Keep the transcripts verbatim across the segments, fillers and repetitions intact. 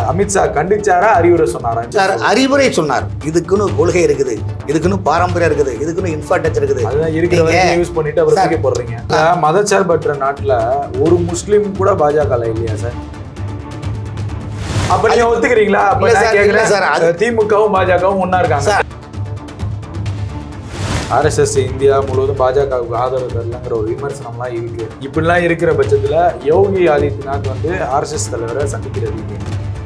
அமித்ஷா கண்டிச்சாரா அறிவுரை சொன்னாரா? சார் அறிவுரை சொன்னார். இதுக்குன்னு கொள்கை இருக்குது, இதுக்குன்னு பாரம்பரியம் இருக்குது, இதுக்குன்னு இன்ஃப்ராஸ்ட்ரக்சர் இருக்குது. அதுதான் இருக்கிற யூஸ் பண்ணிட்டு அவர் தூக்கி போடுறீங்க. மதச்சார்பற்ற நாட்டுல ஒரு முஸ்லீம் கூட பாஜக இல்லையா சார்? அப்ப நீங்க ஒத்துக்கிறீங்களா? அப்ப நான் கேக்குறேன் சார், திமுகவும் பாஜகவும் ஒன்னா இருக்காங்க. ஆர்எஸ்எஸ் இந்தியா முழுவதும் பாஜகவுக்கு ஆதரவு தரலங்கிற ஒரு விமர்சனம்லாம் இருக்கு. இப்படிலாம் இருக்கிற பட்சத்துல யோகி ஆதித்யநாத் வந்து ஆர்எஸ்எஸ் தலைவரை சந்திக்கிறது.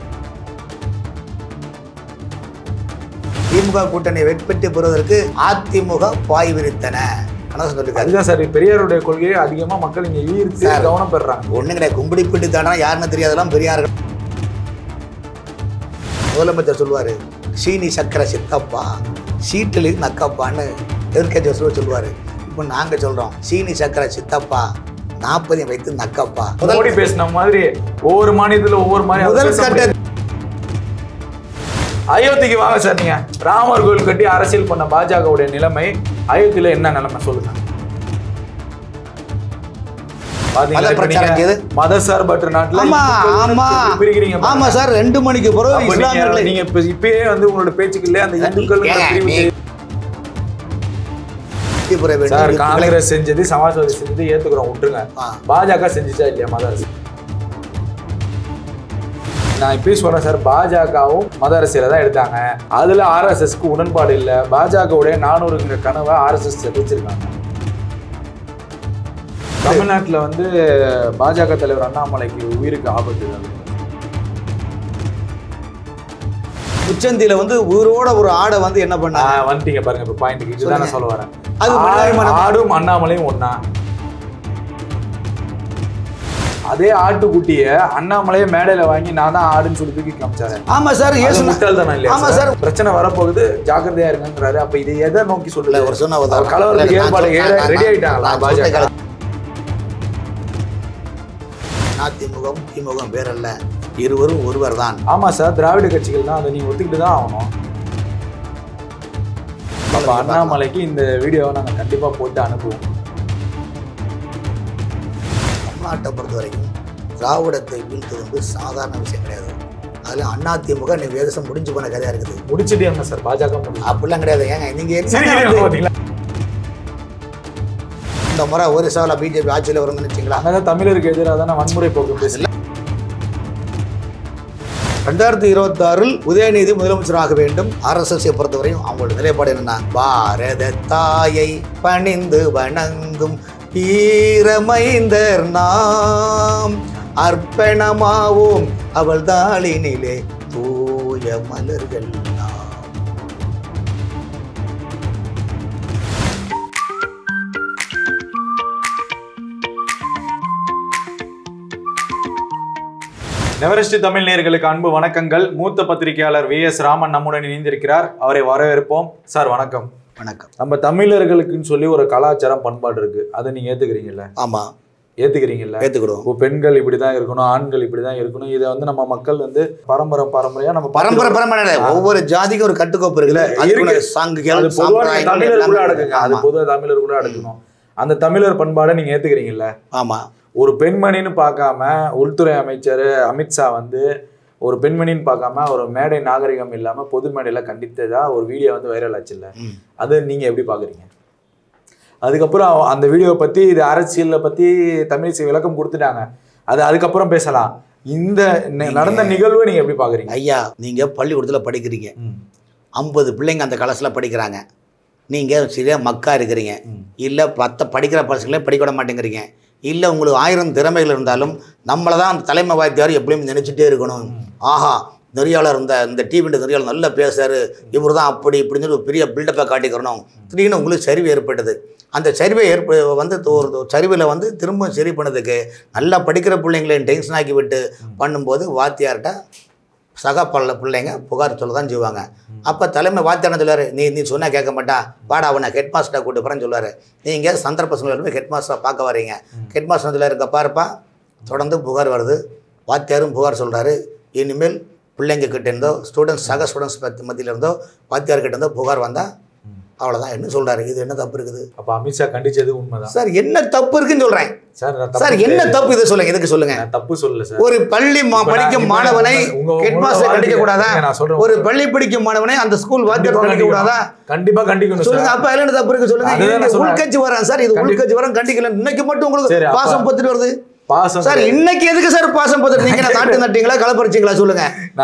திமுக கூட்டணி வெற்றி பெறுவதற்கு அதிமுக பாய் விரித்தன. அதுதான் சார் பெரியாருடைய கொள்கையை அதிகமா மக்கள் இங்க ஈர்த்து கவனம் பெறாங்க. ஒண்ணு கிடையாது, கும்பிடி பிடி தானா யாருன்னு தெரியாதெல்லாம் பெரியார்கள். முதலமைச்சர் சொல்லுவாரு, சீனி சக்கரை சித்தப்பா சீட்டில் நக்கப்பான்னு எதிர்கட்சி சொல்லுவாரு. இப்போ நாங்க சொல்றோம், சீனி சக்கரை சித்தப்பா நாற்பதையும் வைத்து நக்கப்பா. மோடி பேசின மாதிரி ஒவ்வொரு மாநிலத்துல ஒவ்வொரு மாதிரி முதல் கட்ட. அயோத்திக்கு வாங்க சார். நீங்க ராமர் கோவில் கட்டி அரசியல் பண்ண பாஜகவுடைய நிலைமை அயோத்தியில என்ன நிலைமை சொல்லுங்க. மதசார்பற்ற நாட்டுல பிரிக்கிறீங்க. ஆமா சார், ரெண்டு மணிக்கு பிறகு நீங்க இப்பயே வந்து உங்களோட பேச்சுக்கல அந்த இந்துக்கள் சார் காங்கிரஸ் செஞ்சது சமாஜ்வாதி செஞ்சது ஏத்துக்கிறோம், விட்டுருங்க. பாஜக செஞ்சுச்சா இல்லையா மத அரசு? நான் இப்பயும் சொல்றேன் சார், பாஜகவும் மத அரசியல தான் எடுத்தாங்க. அதுல ஆர்எஸ்எஸ்க்கு உடன்பாடு இல்ல. பாஜகவுடைய நானூறுங்கிற கனவை ஆர்எஸ்எஸ் தெரிவிச்சிருக்காங்க. தமிழ்நாட்டுல வந்து பாஜக தலைவர் அண்ணாமலைக்கு உயிருக்கு ஆபத்து. உச்சந்தியில வந்து உயிரோட ஒரு ஆடை வந்து என்ன பண்ண வந்துட்டீங்க பாருங்க. இப்ப பாயிண்ட் இதுதான் நான் சொல்ல வரேன். ஆடும் அண்ணாமலையும் ஒன்னா. அதே ஆட்டுக்குட்டிய அண்ணாமலையே மேடையில வாங்கி நான் தான் ஆடுன்னு சொல்லி தூக்கி காமிச்சாரு. ஆமா சார், முட்டாள் தானே இல்லையா? ஆமா சார், பிரச்சனை வரப்போகுது ஜாக்கிரதையா இருங்கிறாரு. அப்ப இதை எதை நோக்கி சொல்லல? ஒரு சொன்ன கலவரத்துக்கு ஏற்பாடு ரெடி ஆயிட்டாங்களா பாஜக? அதிமுக திமுக வேறல்ல, இருவரும் ஒருவர் தான். ஆமா சார், திராவிட கட்சிகள் தான். அதை நீங்க ஒத்துக்கிட்டு தான் ஆகணும். அப்ப அண்ணாமலைக்கு இந்த வீடியோவை நாங்க கண்டிப்பா போட்டு அனுப்புவோம். தமிழ்நாட்டை பொறுத்த வரைக்கும் திராவிடத்தை வீழ்த்துவது வந்து சாதாரண விஷயம் கிடையாது. அதுல அண்ணா திமுக நீ வேதசம் முடிஞ்சு போன கதையா இருக்குது. முடிச்சுட்டே சார் பாஜக அப்படிலாம் கிடையாது. ஏங்க நீங்க இந்த முறை ஒரு சால பிஜேபி ஆட்சியில் வரும்னு நினைச்சீங்களா? அதான் தமிழருக்கு எதிராக தானே வன்முறை போக்கு பேசல. ரெண்டாயிரத்தி இருபத்தி ஆறில் உதயநிதி முதலமைச்சராக வேண்டும். ஆர்எஸ்எஸ் பொறுத்தவரையும் அவங்களோட நிலைப்பாடு என்னன்னா, பாரத தாயை பணிந்து வணங்கும் வீரமைந்தர் நாம் அர்ப்பணமாவோம் அவள் தாளினிலே தூய மலர்கள் நாம். நெவரெஸ்ட் தமிழ் நேயர்களுக்கு அன்பு வணக்கங்கள். மூத்த பத்திரிகையாளர் வி எஸ் ராமன் நம்முடன் இணைந்திருக்கிறார். அவரை வரவேற்போம். சார் வணக்கம். வணக்கம். நம்ம தமிழர்களுக்குன்னு சொல்லி ஒரு கலாச்சாரம் பண்பாடு இருக்கு, அதை நீங்க ஏத்துக்கிறீங்கல்ல? ஆமா, ஏத்துக்கிறீங்கல்ல? ஏத்துக்கிறோம். பெண்கள் இப்படிதான் இருக்கணும், ஆண்கள் இப்படிதான் இருக்கணும். இதை வந்து நம்ம மக்கள் வந்து பரம்பரை பரம்பரையா நம்ம பரம்பரை பரம்பரை ஒவ்வொரு ஜாதிக்கும் ஒரு கட்டுக்கோப்பு இருக்குல்ல, தமிழருக்குள்ள அடக்குங்க. அது பொதுவாக தமிழருக்குள்ள அடக்கணும். அந்த தமிழர் பண்பாடை நீங்க ஏத்துக்கிறீங்கல்ல? ஆமா. ஒரு பெண்மணின்னு பார்க்காம உள்துறை அமைச்சர் அமித்ஷா வந்து ஒரு பெண்மணின்னு பார்க்காம ஒரு மேடை நாகரிகம் இல்லாம பொது மேடையில கண்டித்ததா ஒரு வீடியோ வந்து வைரல் ஆச்சு இல்ல? அது நீங்க எப்படி பாக்குறீங்க? அதுக்கப்புறம் அந்த வீடியோவை பத்தி இது அரசியலை பத்தி தமிழிசை விளக்கம் கொடுத்துட்டாங்க. அது அதுக்கப்புறம் பேசலாம். இந்த நடந்த நிகழ்வை நீங்க எப்படி பாக்குறீங்க? ஐயா, நீங்க பள்ளிக்கூடத்துல படிக்கிறீங்க, ஐம்பது பிள்ளைங்க அந்த கலசில் படிக்கிறாங்க. நீங்கள் சரியாக மக்கா இருக்கிறீங்க, இல்லை பத்த படிக்கிற பசங்களே படிக்க விட மாட்டேங்கிறீங்க, இல்லை உங்களுக்கு ஆயிரம் திறமைகள் இருந்தாலும் நம்மளை தான் அந்த தலைமை வாய்த்தியார் எப்படியும் நினச்சிட்டே இருக்கணும். ஆஹா, நெறியாளர் இந்த இந்த டிவின்ற நெறியாளர் நல்லா பேசுறாரு, இவர் தான் அப்படி இப்படின்னு ஒரு பெரிய பில்டப்பை காட்டிக்கிறணும். திடீர்னு உங்களுக்கு சரிவு ஏற்பட்டது. அந்த சரிவை ஏற்ப வந்து ஒரு சரிவில் வந்து திரும்ப சரி பண்ணதுக்கு நல்லா படிக்கிற பிள்ளைங்களையும் டென்ஷன் ஆக்கி விட்டு பண்ணும்போது வாத்தியார்கிட்ட சக பல்ல பிள்ளைங்க புகார் சொல்ல தான் செய்வாங்க. அப்போ தலைமை வாத்தியார்னு சொல்லுவார், நீ நீ சொன்னால் கேட்க மாட்டா, வாடா அவனை ஹெட் மாஸ்டரை கூட்டு போகிறேன்னு சொல்லுவார். நீங்கள் சந்தர்ப்ப சூழ்நிலை ஹெட் மாஸ்டரை பார்க்க வரீங்க. ஹெட் மாஸ்டர் சொல்லுவார், இருக்க பாருப்பா தொடர்ந்து புகார் வருது. வாத்தியாரும் புகார் சொல்கிறாரு, இனிமேல் பிள்ளைங்க கிட்டேருந்தோ ஸ்டூடெண்ட்ஸ் சக ஸ்டூடெண்ட்ஸ் மத்தியில் இருந்தோ வாத்தியார்கிட்ட இருந்தோ புகார் வந்தால் அவ்வளோதான். என்ன சொல்கிறாரு, இது என்ன தப்பு இருக்குது? அப்போ அமித்ஷா கண்டிச்சது உண்மைதான் சார். என்ன தப்பு இருக்குன்னு சொல்கிறேன் சார். சார் என்ன தப்பு இதை சொல்லுங்க, எதுக்கு சொல்லுங்க. தப்பு சொல்லல சார். ஒரு பள்ளி படிக்கும் மாணவனை ஹெட் மாஸ்டர் கண்டிக்க கூடாதா? ஒரு பள்ளி படிக்கும் மாணவனை அந்த ஸ்கூல் வாத்தியார் கண்டிக்க கூடாதா? கண்டிப்பா கண்டிக்கணும் சொல்லுங்க. அப்ப என்ன தப்பு இருக்கு சொல்லுங்க. உள்கட்சி வரான் சார், இது உள்கட்சி வரான் கண்டிக்கல. இன்னைக்கு மட்டும் உங்களுக்கு பாசம் பத்துட்டு வருது. பாசம் சார். இன்னைக்கு எதுக்கு சார் பாசம் பத்துட்டு? நீங்க நாட்டு நட்டீங்களா, கலப்பறிச்சீங்களா சொல்லுங்க.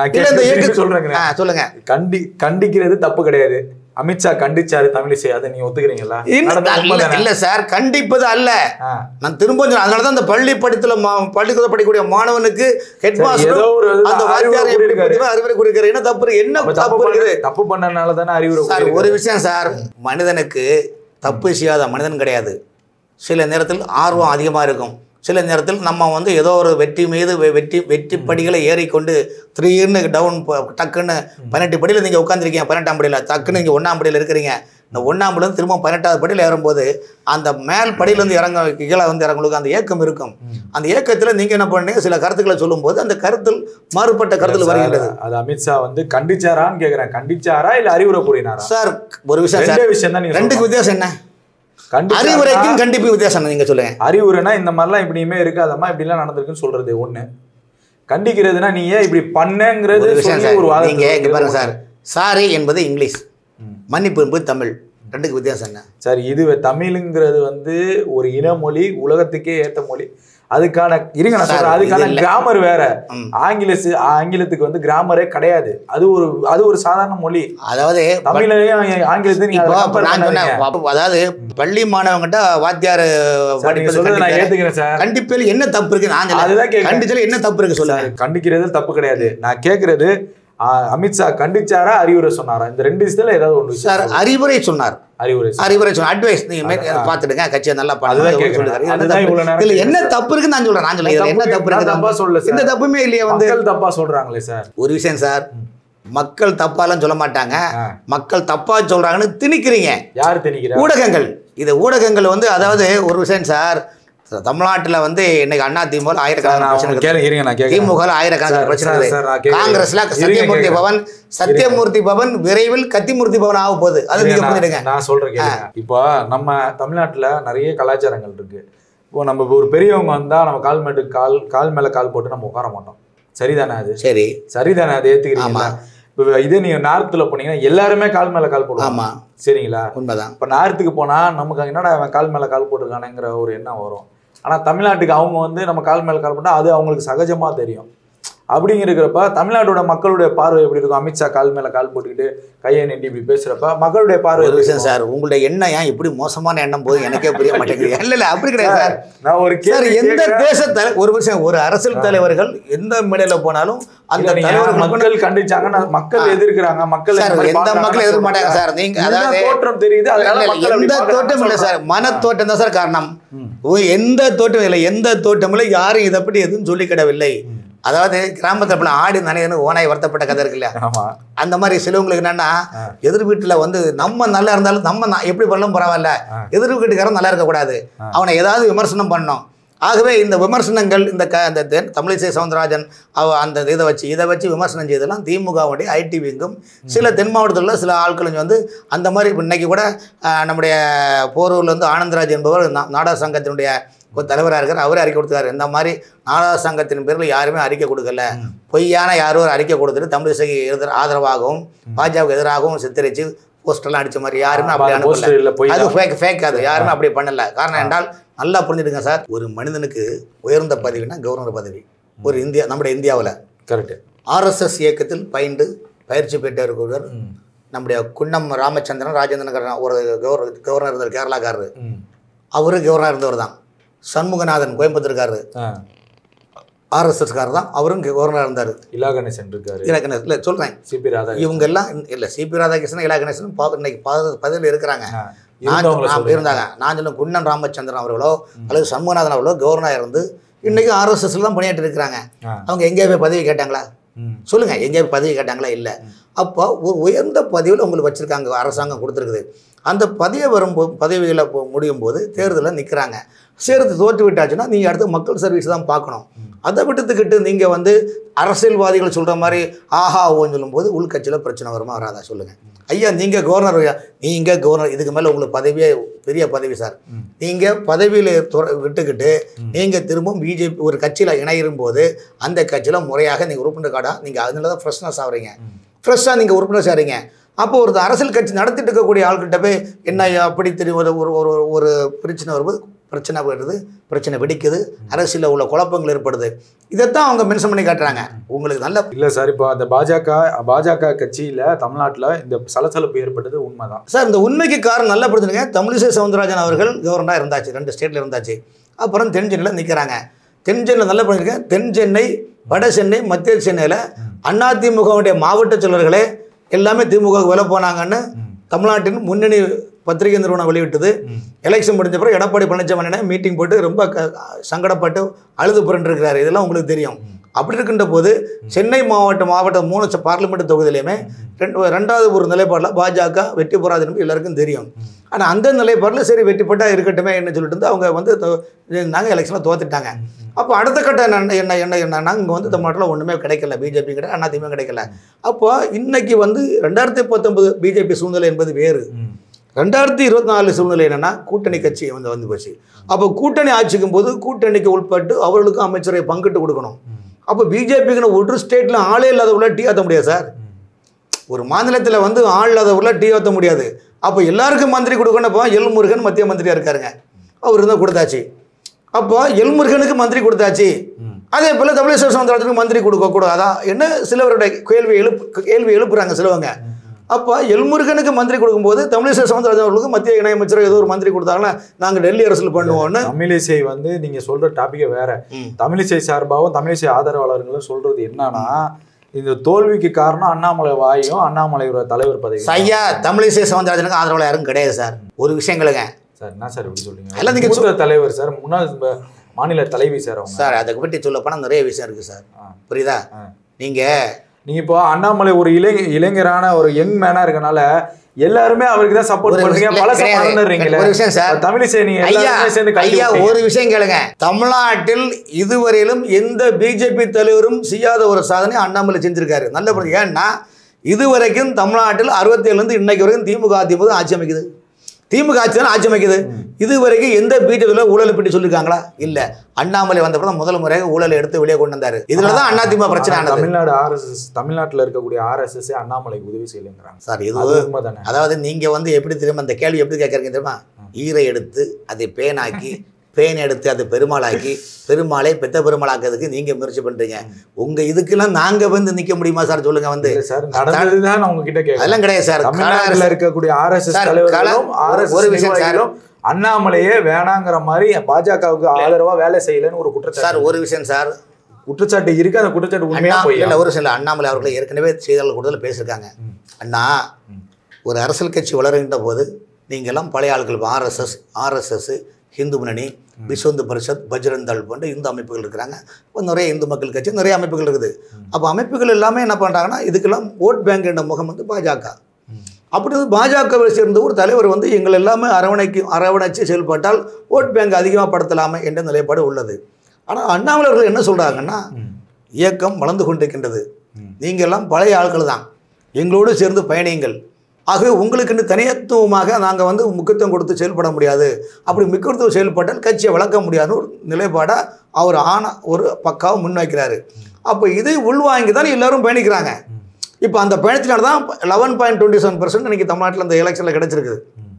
நான் சொல்றேன் சொல்லுங்க. கண்டி கண்டிக்கிறது தப்பு கிடையாது. அமித்ஷா கண்டிச்சாரு தமிழிசை, அதை நீங்க ஒத்துக்கிறீங்களா? இல்ல சார், கண்டிப்பது அல்ல. நான் திரும்ப சொல்றேன். அதனாலதான் அந்த பள்ளி படித்துல பள்ளிக்கூட படிக்கக்கூடிய மாணவனுக்கு ஹெட் மாஸ்டர் அந்த வாத்தியார் அறிவுரை கொடுக்கிறார். என்ன தப்பு? என்ன தப்பு இருக்குது? தப்பு பண்ணனால தானே அறிவுரை. சார் ஒரு விஷயம் சார், மனிதனுக்கு தப்பு செய்யாத மனிதன் கிடையாது. சில நேரத்தில் ஆர்வம் அதிகமாக இருக்கும். சில நேரத்தில் நம்ம வந்து ஏதோ ஒரு வெற்றி மீது வெற்றி வெற்றி படிகளை ஏறிக்கொண்டு திடீர்னு டவுன் டக்குன்னு பதினெட்டு படியில் நீங்கள் உட்காந்துருக்கீங்க. பதினெட்டாம் படியில் டக்குன்னு நீங்கள் ஒன்றாம் படியில் இருக்கிறீங்க. இந்த ஒன்றாம் படியில் திரும்ப பதினெட்டாவது படியில் ஏறும்போது அந்த மேல் படியிலேருந்து இறங்க கீழே வந்து இறங்களுக்கு அந்த ஏக்கம் இருக்கும். அந்த ஏக்கத்தில் நீங்கள் என்ன பண்ணீங்க, சில கருத்துக்களை சொல்லும்போது அந்த கருத்தில் மாறுபட்ட கருத்தில் வருகிறது. அது அமித்ஷா வந்து கண்டிச்சாரான்னு கேட்குறேன். கண்டிச்சாரா இல்லை அறிவுரை கூறினாரா? சார் ஒரு விஷயம் சார், விஷயம் தான். ரெண்டுக்கு வித்தியாசம் என்ன? அறிவுரைக்கும் கண்டிப்பு வித்தியாசம் நீங்க சொல்லுங்க. அறிவுரைனா இந்த மாதிரிலாம் இப்படியுமே இருக்காதம்மா, இப்படிலாம் நடந்திருக்குன்னு சொல்றது ஒண்ணு. கண்டிக்கிறதுனா நீ ஏன் இப்படி பண்ணங்கிறது ஒரு வாதம். நீங்க இங்க பாருங்க சார், சாரி என்பது இங்கிலீஷ், மன்னிப்பு என்பது தமிழ். ரெண்டுக்கு வித்தியாசம் என்ன சார்? இது தமிழுங்கிறது வந்து ஒரு இனமொழி, உலகத்துக்கே ஏற்ற மொழி. அதுக்கான இருங்க நான் சொல்றேன், அதுக்கான கிராமர் வேற. ஆங்கில ஆங்கிலத்துக்கு வந்து கிராமரே கிடையாது. அது ஒரு அது ஒரு சாதாரண மொழி. அதாவது தமிழையும் ஆங்கிலத்தையும் அதாவது பள்ளி மாணவங்கிட்ட வாத்தியார் நான் ஏத்துக்கிறேன் சார். கண்டிப்பில் என்ன தப்பு இருக்கு? அதுதான் கண்டிச்சல என்ன தப்பு இருக்கு சொல்லுங்க. கண்டிக்கிறது தப்பு கிடையாது. நான் கேட்கறது அமித்ஷா கண்டிச்சாரா அறிவுரை சொன்னாரா? இந்த ரெண்டு விஷயத்துல ஏதாவது ஒன்று சார். அறிவுரை சொன்னார். அறிவுரை அறிவுரை சொன்னார். அட்வைஸ் நீங்க பாத்துடுங்க, கட்சியை நல்லா பண்ணுங்க. என்ன தப்பு இருக்குன்னு நான் சொல்றேன். நான் சொல்றேன் என்ன தப்பு இருக்கு? தப்பா சொல்லல. இந்த தப்புமே இல்லையா? வந்து தப்பா சொல்றாங்களே சார். ஒரு விஷயம் சார், மக்கள் தப்பாலாம் சொல்ல மாட்டாங்க. மக்கள் தப்பா சொல்றாங்கன்னு திணிக்கிறீங்க. யார் திணிக்கிறா? ஊடகங்கள். இது ஊடகங்கள் வந்து அதாவது ஒரு விஷயம் சார், தமிழ்நாட்டில் வந்து இன்னைக்கு அண்ணா திமுக ஆயிரக்கணக்கான திமுக ஆயிரக்கணக்கான பிரச்சனை. காங்கிரஸ்ல சத்தியமூர்த்தி பவன் சத்தியமூர்த்தி பவன் விரைவில் கத்திமூர்த்தி பவன் ஆக போகுது. அது நீங்க புரிஞ்சுடுங்க. நான் சொல்றேன். இப்போ நம்ம தமிழ்நாட்டில் நிறைய கலாச்சாரங்கள் இருக்கு. இப்போ நம்ம ஒரு பெரியவங்க வந்தா நம்ம கால் மேட்டு கால் கால் மேல கால் போட்டு நம்ம உட்கார மாட்டோம். சரிதானே? அது சரி சரிதானே? அதை ஏத்துக்கிறீங்களா? இப்போ இதே நீங்க நார்த்தில் போனீங்கன்னா எல்லாருமே கால் மேல கால் போடுவாங்க. ஆமா சரிங்களா? உண்மைதான். இப்போ நார்த்துக்கு போனா நமக்கு என்னடா அவன் கால் மேல கால் போட்டுருக்கானேங்கிற ஒரு எண்ணம் வரும். ஆனால் தமிழ்நாட்டுக்கு அவங்க வந்து நம்ம கால் மேலே கால் பண்ணால் அது அவங்களுக்கு சகஜமாக தெரியும். அப்படிங்கிறப்ப தமிழ்நாட்டோட மக்களுடைய பார்வை எப்படி இருக்கும்? அமித்ஷா கால் மேலே கால் போட்டுக்கிட்டு கையை நீட்டி இப்படி பேசுகிறப்ப மக்களுடைய பார்வை ஒரு விஷயம் சார். உங்களுடைய எண்ணம் ஏன் இப்படி மோசமான எண்ணம் போது எனக்கே புரிய மாட்டேங்குது. இல்லை இல்லை அப்படி கிடையாது சார். நான் ஒரு சார் எந்த தேச தலை ஒரு விஷயம் ஒரு அரசியல் தலைவர்கள் எந்த மேடையில் போனாலும் அந்த தலைவர்கள் மக்கள் கண்டிச்சாங்கன்னா மக்கள் எதிர்க்கிறாங்க. மக்கள் எந்த மக்கள் எதிர்க்க மாட்டாங்க சார். நீங்க அதாவது தோற்றம் தெரியுது. எந்த தோட்டம் இல்லை சார், மன தோட்டம் தான் சார் காரணம். எந்த தோட்டம் இல்லை, எந்த தோட்டம் இல்லை. யாரும் இதை பற்றி எதுவும் சொல்லி கிடவில்லை. அதாவது கிராமத்தில் ஆடு நனையன்னு ஓனாய் வருத்தப்பட்ட கதை இருக்கு இல்லையா? அந்த மாதிரி சிலவங்களுக்கு என்னன்னா, எதிர் வீட்டில் வந்து நம்ம நல்லா இருந்தாலும் நம்ம எப்படி பண்ணலும் பரவாயில்ல, எதிர் வீட்டுக்காரன் நல்லா இருக்கக்கூடாது, அவனை ஏதாவது விமர்சனம் பண்ணணும். ஆகவே இந்த விமர்சனங்கள் இந்த க அந்த தமிழிசை சவுந்தரராஜன் அவ அந்த இதை வச்சு இதை வச்சு விமர்சனம் செய்தெல்லாம் திமுகவுடைய ஐடி விங்கும் சில தென் மாவட்டத்தில் சில ஆட்களும் வந்து அந்த மாதிரி இன்னைக்கு கூட நம்முடைய போரூரில் வந்து ஆனந்தராஜ் என்பவர் நாடக சங்கத்தினுடைய ஒரு தலைவராக இருக்கார். அவரே அறிக்கை கொடுத்தாரு. இந்த மாதிரி நாடக சங்கத்தின் பேரில் யாருமே அறிக்கை கொடுக்கல, பொய்யான யாரோ ஒரு அறிக்கை கொடுத்துட்டு தமிழிசைக்கு எதிர் ஆதரவாகவும் பாஜகவுக்கு எதிராகவும் சித்தரித்து போஸ்டர்லாம் அடித்த மாதிரி யாருமே அப்படி அனுப்பல. அது ஃபேக் ஃபேக் அது யாருமே அப்படி பண்ணலை. காரணம் என்றால் நல்லா புரிஞ்சுடுங்க சார், ஒரு மனிதனுக்கு உயர்ந்த பதவினா கவர்னர் பதவி. ஒரு இந்தியா நம்முடைய இந்தியாவில் கரெக்டு ஆர்எஸ்எஸ் இயக்கத்தில் பயின்று பயிற்சி பெற்று இருக்கிறவர் நம்முடைய குன்னம் ராமச்சந்திரன் ராஜேந்திரன் ஒரு கவர்னர் கவர்னர் இருந்தார், கேரளாக்காரரு. அவரு கவர்னர் இருந்தவர் தான். சண்முகநாதன் கோயம்புத்தூர்காரரு ஆர்எஸ்எஸ்காரர் தான், அவரும் கவர்னர் இருந்தார். இலா கணேசன் இருக்காரு. இலா கணேசன் இல்லை சொல்கிறேன், சிபி ராதா இவங்க எல்லாம் இல்லை. சிபி ராதாகிருஷ்ணன் இலா கணேசன் இன்னைக்கு பதவியில் இருக்கிறாங்க, இருந்தாங்க. நான் சொல்ல குன்னன் ராமச்சந்திரன் அவர்களோ அல்லது சண்முகநாதன் அவர்களோ கவர்னராக இருந்து இன்னைக்கு ஆர்எஸ்எஸ்ல தான் பணியாற்றி இருக்கிறாங்க. அவங்க எங்கேயா போய் பதவி கேட்டாங்களா சொல்லுங்க? எங்கேயா பதவி கேட்டாங்களா? இல்லை. அப்போ ஒரு உயர்ந்த பதவியில் உங்களுக்கு வச்சுருக்காங்க, அரசாங்கம் கொடுத்துருக்குது. அந்த பதவியை வரும்போது பதவிகளை முடியும் போது தேர்தலில் நிற்கிறாங்க. சேர்த்து தோற்று விட்டாச்சுன்னா நீங்கள் அடுத்து மக்கள் சர்வீஸ் தான் பார்க்கணும். அதை விட்டுத்துக்கிட்டு நீங்கள் வந்து அரசியல்வாதிகள் சொல்கிற மாதிரி ஆஹா ஓன்னு சொல்லும்போது உள்கட்சியில் பிரச்சனை வருமா வராதா சொல்லுங்கள். ஐயா நீங்கள் கவர்னர், நீங்கள் கவர்னர், இதுக்கு மேலே உங்களுக்கு பதவியே பெரிய பதவி சார். நீங்கள் பதவியில் விட்டுக்கிட்டு நீங்கள் திரும்பவும் பிஜேபி ஒரு கட்சியில் இணையும் போது அந்த கட்சியில் முறையாக நீங்கள் உறுப்பினர் கார்டாக நீங்கள் அதனால தான் ஃப்ரெஷ்னஸ் ஆகிறீங்க, ஃப்ரெஷ்ஷாக நீங்கள் உறுப்பினர் சாரீங்க. அப்போ ஒரு அரசியல் கட்சி நடத்திட்டு இருக்கக்கூடிய ஆள்கிட்ட போய் என்ன அப்படி தெரியும் ஒரு ஒரு ஒரு பிரச்சனை வரும்போது பிரச்சனை போயிடுது, பிரச்சனை வெடிக்குது, அரசியலில் உள்ள குழப்பங்கள் ஏற்படுது. இதைத்தான் அவங்க மென்ஷன் பண்ணி காட்டுறாங்க. உங்களுக்கு நல்ல இல்லை சார். இப்போ அந்த பாஜக பாஜக கட்சியில் தமிழ்நாட்டில் இந்த சலசலப்பு ஏற்பட்டது உண்மைதான் சார். இந்த உண்மைக்கு காரணம் நல்லா புரிஞ்சுங்க. தமிழிசை சவுந்தரராஜன் அவர்கள் கவர்னராக இருந்தாச்சு, ரெண்டு ஸ்டேட்டில் இருந்தாச்சு. அப்புறம் தென் சென்னையில் நிற்கிறாங்க. தென் சென்னை நல்லா புரிஞ்சுருக்கேன். தென் சென்னை, வட சென்னை, மத்திய சென்னையில் அதிமுகவுடைய மாவட்ட செயலர்களே எல்லாமே திமுக விலை போனாங்கன்னு தமிழ்நாட்டின் முன்னணி பத்திரிகை நிறுவனம் வெளியிட்டது. எலெக்ஷன் முடிஞ்ச பிறகு எடப்பாடி பழனிசாமி மீட்டிங் போட்டு ரொம்ப சங்கடப்பட்டு அழுது புரண்டிருக்கிறாரு. இதெல்லாம் உங்களுக்கு தெரியும். அப்படி இருக்கின்ற போது சென்னை மாவட்ட மாவட்டம் மூணு பார்லிமெண்ட் தொகுதியிலையுமே ரெண்டு ரெண்டாவது ஒரு நிலைப்பாடில் பாஜக வெற்றி பெறாதுன்னு எல்லாருக்கும் தெரியும். ஆனால் அந்த நிலைப்பாடில் சரி வெற்றி பெற்றா இருக்கட்டுமே என்ன சொல்லிட்டு இருந்து அவங்க வந்து நாங்கள் எலெக்ஷனில் தோத்துட்டாங்க. அப்போ அடுத்த கட்ட என்ன என்ன என்ன என்னன்னா இங்கே வந்து தமிழ்நாட்டில் ஒன்றுமே கிடைக்கல, பிஜேபி கிடையாது, அதிமுக கிடைக்கல. அப்போ இன்னைக்கு வந்து ரெண்டாயிரத்தி பத்தொன்பது பிஜேபி சூழ்நிலை என்பது வேறு. ரெண்டாயிரத்தி இருபத்தி நாலு சூழ்நிலை என்னன்னா கூட்டணி கட்சி வந்து வந்து போச்சு. அப்போ கூட்டணி ஆட்சிக்கும் போது கூட்டணிக்கு உட்பட்டு அவர்களுக்கும் அமைச்சரை பங்கிட்டு கொடுக்கணும். அப்போ பிஜேபிக்குன்னு ஒரு ஸ்டேட்டில் ஆளே இல்லாத உள்ள டீ ஆற்ற முடியாது சார். ஒரு மாநிலத்தில் வந்து ஆள் இல்லாத உள்ள டீ ஆற்ற முடியாது. அப்போ எல்லாருக்கும் மந்திரி கொடுக்கணும்ப்போ எல் முருகன் மத்திய மந்திரியாக இருக்காருங்க, அவர் இருந்தால் கொடுத்தாச்சு. அப்போ எல் முருகனுக்கு மந்திரி கொடுத்தாச்சு. அதே போல் தமிழிசை சவுந்தரராஜனுக்கு மந்திரி கொடுக்க கூடாதா என்ன சிலவருடைய கேள்வி எழுப்பு கேள்வி எழுப்புறாங்க சிலவங்க. அப்போ எல்முருகனுக்கு மந்திரி கொடுக்கும்போது தமிழிசை சவுந்தரராஜன் அவர்களுக்கு மத்திய இணையமைச்சர் ஏதோ ஒரு மந்திரி கொடுத்தாங்கன்னா நாங்கள் டெல்லி அரசியல் பண்ணுவோம்னு. தமிழிசை வந்து நீங்க சொல்ற டாபிக்கே வேற. தமிழிசை சார்பாகவும் தமிழிசை ஆதரவாளர்களும் சொல்றது என்னன்னா இந்த தோல்விக்கு காரணம் அண்ணாமலை வாயும் அண்ணாமலையோட தலைவர் பதவி. ஐயா தமிழிசை சவுந்தரராஜனுக்கு ஆதரவாளர் யாரும் கிடையாது சார். ஒரு விஷயங்களுங்க சார். என்ன சார் இப்படி சொல்றீங்க? மூத்த தலைவர் சார், முன்னாள் மாநில தலைவி சார் அவங்க சார். அதை பற்றி சொல்ல போனால் நிறைய விஷயம் இருக்கு சார். புரியுதா? நீங்க நீங்க இப்போ அண்ணாமலை ஒரு இளைஞ இளைஞரான ஒரு யங் மேனா இருக்கனால எல்லாருமே அவருக்கு தான் சப்போர்ட் பண்றீங்க. பல சப்போர்ட்றீங்களே. ஒரு விஷயம் சார், தமிழிசை நீங்க எல்லாரும் சேர்ந்து ஐயா ஒரு விஷயம் கேளுங்க. தமிழ்நாட்டில் இதுவரையிலும் எந்த பிஜேபி தலைவரும் செய்யாத ஒரு சாதனை அண்ணாமலை செஞ்சிருக்காரு. நல்ல ஏன்னா இதுவரைக்கும் தமிழ்நாட்டில் அறுபத்தி ஏழுல இருந்து இன்னைக்கு வரைக்கும் திமுக அதிமுக ஆட்சி அமைக்குது. திமுக ஆட்சி தான் ஆட்சி அமைக்குது. இது வரைக்கும் எந்த பிஜேபியில் ஊழலை பற்றி சொல்லியிருக்காங்களா? இல்ல. அண்ணாமலை வந்தப்பறம் முதல் முறையாக ஊழலை எடுத்து வெளியே கொண்டு வந்தாரு. இதுலதான் அண்ணா திமுக பிரச்சனை. தமிழ்நாடு ஆர்எஸ்எஸ் தமிழ்நாட்டில் இருக்கக்கூடிய ஆர்எஸ்எஸ் அண்ணாமலைக்கு உதவி செய்யலைங்கிறாங்க சார். இது உண்மைதானே? அதாவது நீங்க வந்து எப்படி தெரியுமா அந்த கேள்வி எப்படி கேட்கறீங்க தெரியுமா? ஈரை எடுத்து அதை பேனாக்கி, பேன் எடுத்து அதை பெருமாளாக்கி, பெருமாளை பெத்த பெருமாளாக்கிறதுக்கு நீங்க முயற்சி பண்றீங்க. உங்க இதுக்கெல்லாம் நாங்க வந்து நிக்க முடியுமா சார்? சொல்லுங்க. வந்து சார் நடந்ததுதான் உங்ககிட்ட கேட்க அதெல்லாம் கிடையாது சார். தமிழ்நாட்டில் இருக்கக்கூடிய ஆர்எஸ்எஸ் தலைவர்களும் ஒரு விஷயம் சார், அண்ணாமலையே வேணாங்கிற மாதிரி பாஜகவுக்கு ஆதரவா வேலை செய்யலன்னு ஒரு குற்றச்சாட்டு சார். ஒரு விஷயம் சார், குற்றச்சாட்டு இருக்கு. அந்த குற்றச்சாட்டு உண்மையா போய் ஒரு சில அண்ணாமலை அவர்களை ஏற்கனவே செய்தியாளர் கூட்டத்தில் பேசியிருக்காங்க. அண்ணா ஒரு அரசியல் கட்சி வளர்கின்ற போது நீங்கள்லாம் பழைய ஆட்கள் ஆர்எஸ்எஸ் ஆர்எஸ்எஸ் இந்து முன்னணி, விஸ்வந்து பரிஷத், பஜ்ரங் போன்ற இந்து அமைப்புகள் இருக்கிறாங்க. இப்போ நிறைய இந்து மக்கள் கட்சி நிறைய அமைப்புகள் இருக்குது. அப்போ அமைப்புகள் எல்லாமே என்ன பண்ணுறாங்கன்னா இதுக்கெல்லாம் ஓட் பேங்க் என்ற முகம் வந்து பாஜக. அப்படி வந்து பாஜகவை சேர்ந்த ஒரு தலைவர் வந்து எங்கள் எல்லாமே அரவணைக்கு அரவணைச்சு செயல்பட்டால் ஓட் பேங்க் அதிகமாக படுத்தலாமே என்ற நிலைப்பாடு உள்ளது. ஆனால் அண்ணாமலை அவர்கள் என்ன சொல்கிறாங்கன்னா இயக்கம் வளர்ந்து கொண்டிருக்கின்றது, நீங்கள் எல்லாம் பழைய ஆட்கள் தான், எங்களோடு சேர்ந்து பயணியுங்கள். ஆகவே உங்களுக்குன்னு தனியத்துவமாக நாங்கள் வந்து முக்கியத்துவம் கொடுத்து செயல்பட முடியாது. அப்படி முக்கியத்துவம் செயல்பட்டால் கட்சியை வளர்க்க முடியாதுன்னு ஒரு நிலைப்பாடாக அவர் ஆன ஒரு பக்காவை முன்வைக்கிறாரு. அப்போ இதை உள்வாங்கி தான் எல்லாரும் பயணிக்கிறாங்க. இப்போ அந்த பயணத்தினால தான் eleven point twenty seven percent இன்றைக்கி தமிழ்நாட்டில் அந்த எலெக்ஷனில் கிடச்சிருக்குது.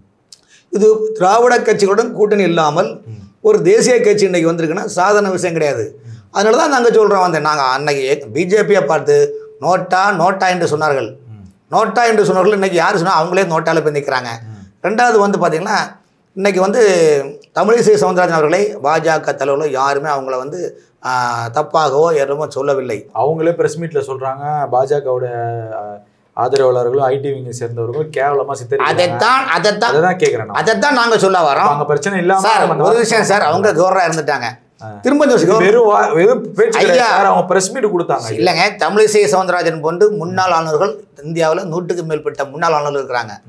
இது திராவிட கட்சிகளுடன் கூட்டணி இல்லாமல் ஒரு தேசிய கட்சி இன்றைக்கி வந்திருக்குன்னா சாதாரண விஷயம் கிடையாது. அதனால தான் நாங்கள் சொல்கிறோம், வந்து நாங்கள் அன்னைக்கு பிஜேபியை பார்த்து நோட்டா நோட்டா என்று சொன்னார்கள். நோட்டா என்று சொன்னவர்கள் இன்றைக்கி யார் சொன்னால் அவங்களே நோட்டாவில் போய் நிற்கிறாங்க. ரெண்டாவது வந்து பார்த்திங்கன்னா இன்றைக்கி வந்து தமிழிசை சவுந்தரராஜன் அவர்களை பாஜக தலைவர்களோ யாருமே அவங்கள வந்து தப்பாகவோ எதுவும் சொல்லவில்லை. அவங்களே ப்ரெஸ் மீட்டில் சொல்கிறாங்க பாஜகவோட ஆதரவாளர்களும் ஐடி விங்கை சேர்ந்தவர்களும் கேவலமாக சித்தரி. அதைத்தான் அதைத்தான் அதைத்தான் கேட்குறேன். அதைத்தான் நாங்கள் சொல்ல வரோம். அவங்க பிரச்சனை இல்லாமல் ஒரு விஷயம் சார், அவங்க கவர்னராக இருந்துட்டாங்க. திரும்ப இல்லைங்க, தமிழிசை சவுந்தரராஜன் போன்று முன்னாள் ஆளுநர்கள் இந்தியாவில் நூற்றுக்கு மேற்பட்ட முன்னாள் ஆளுநர்கள் இருக்கிறாங்க.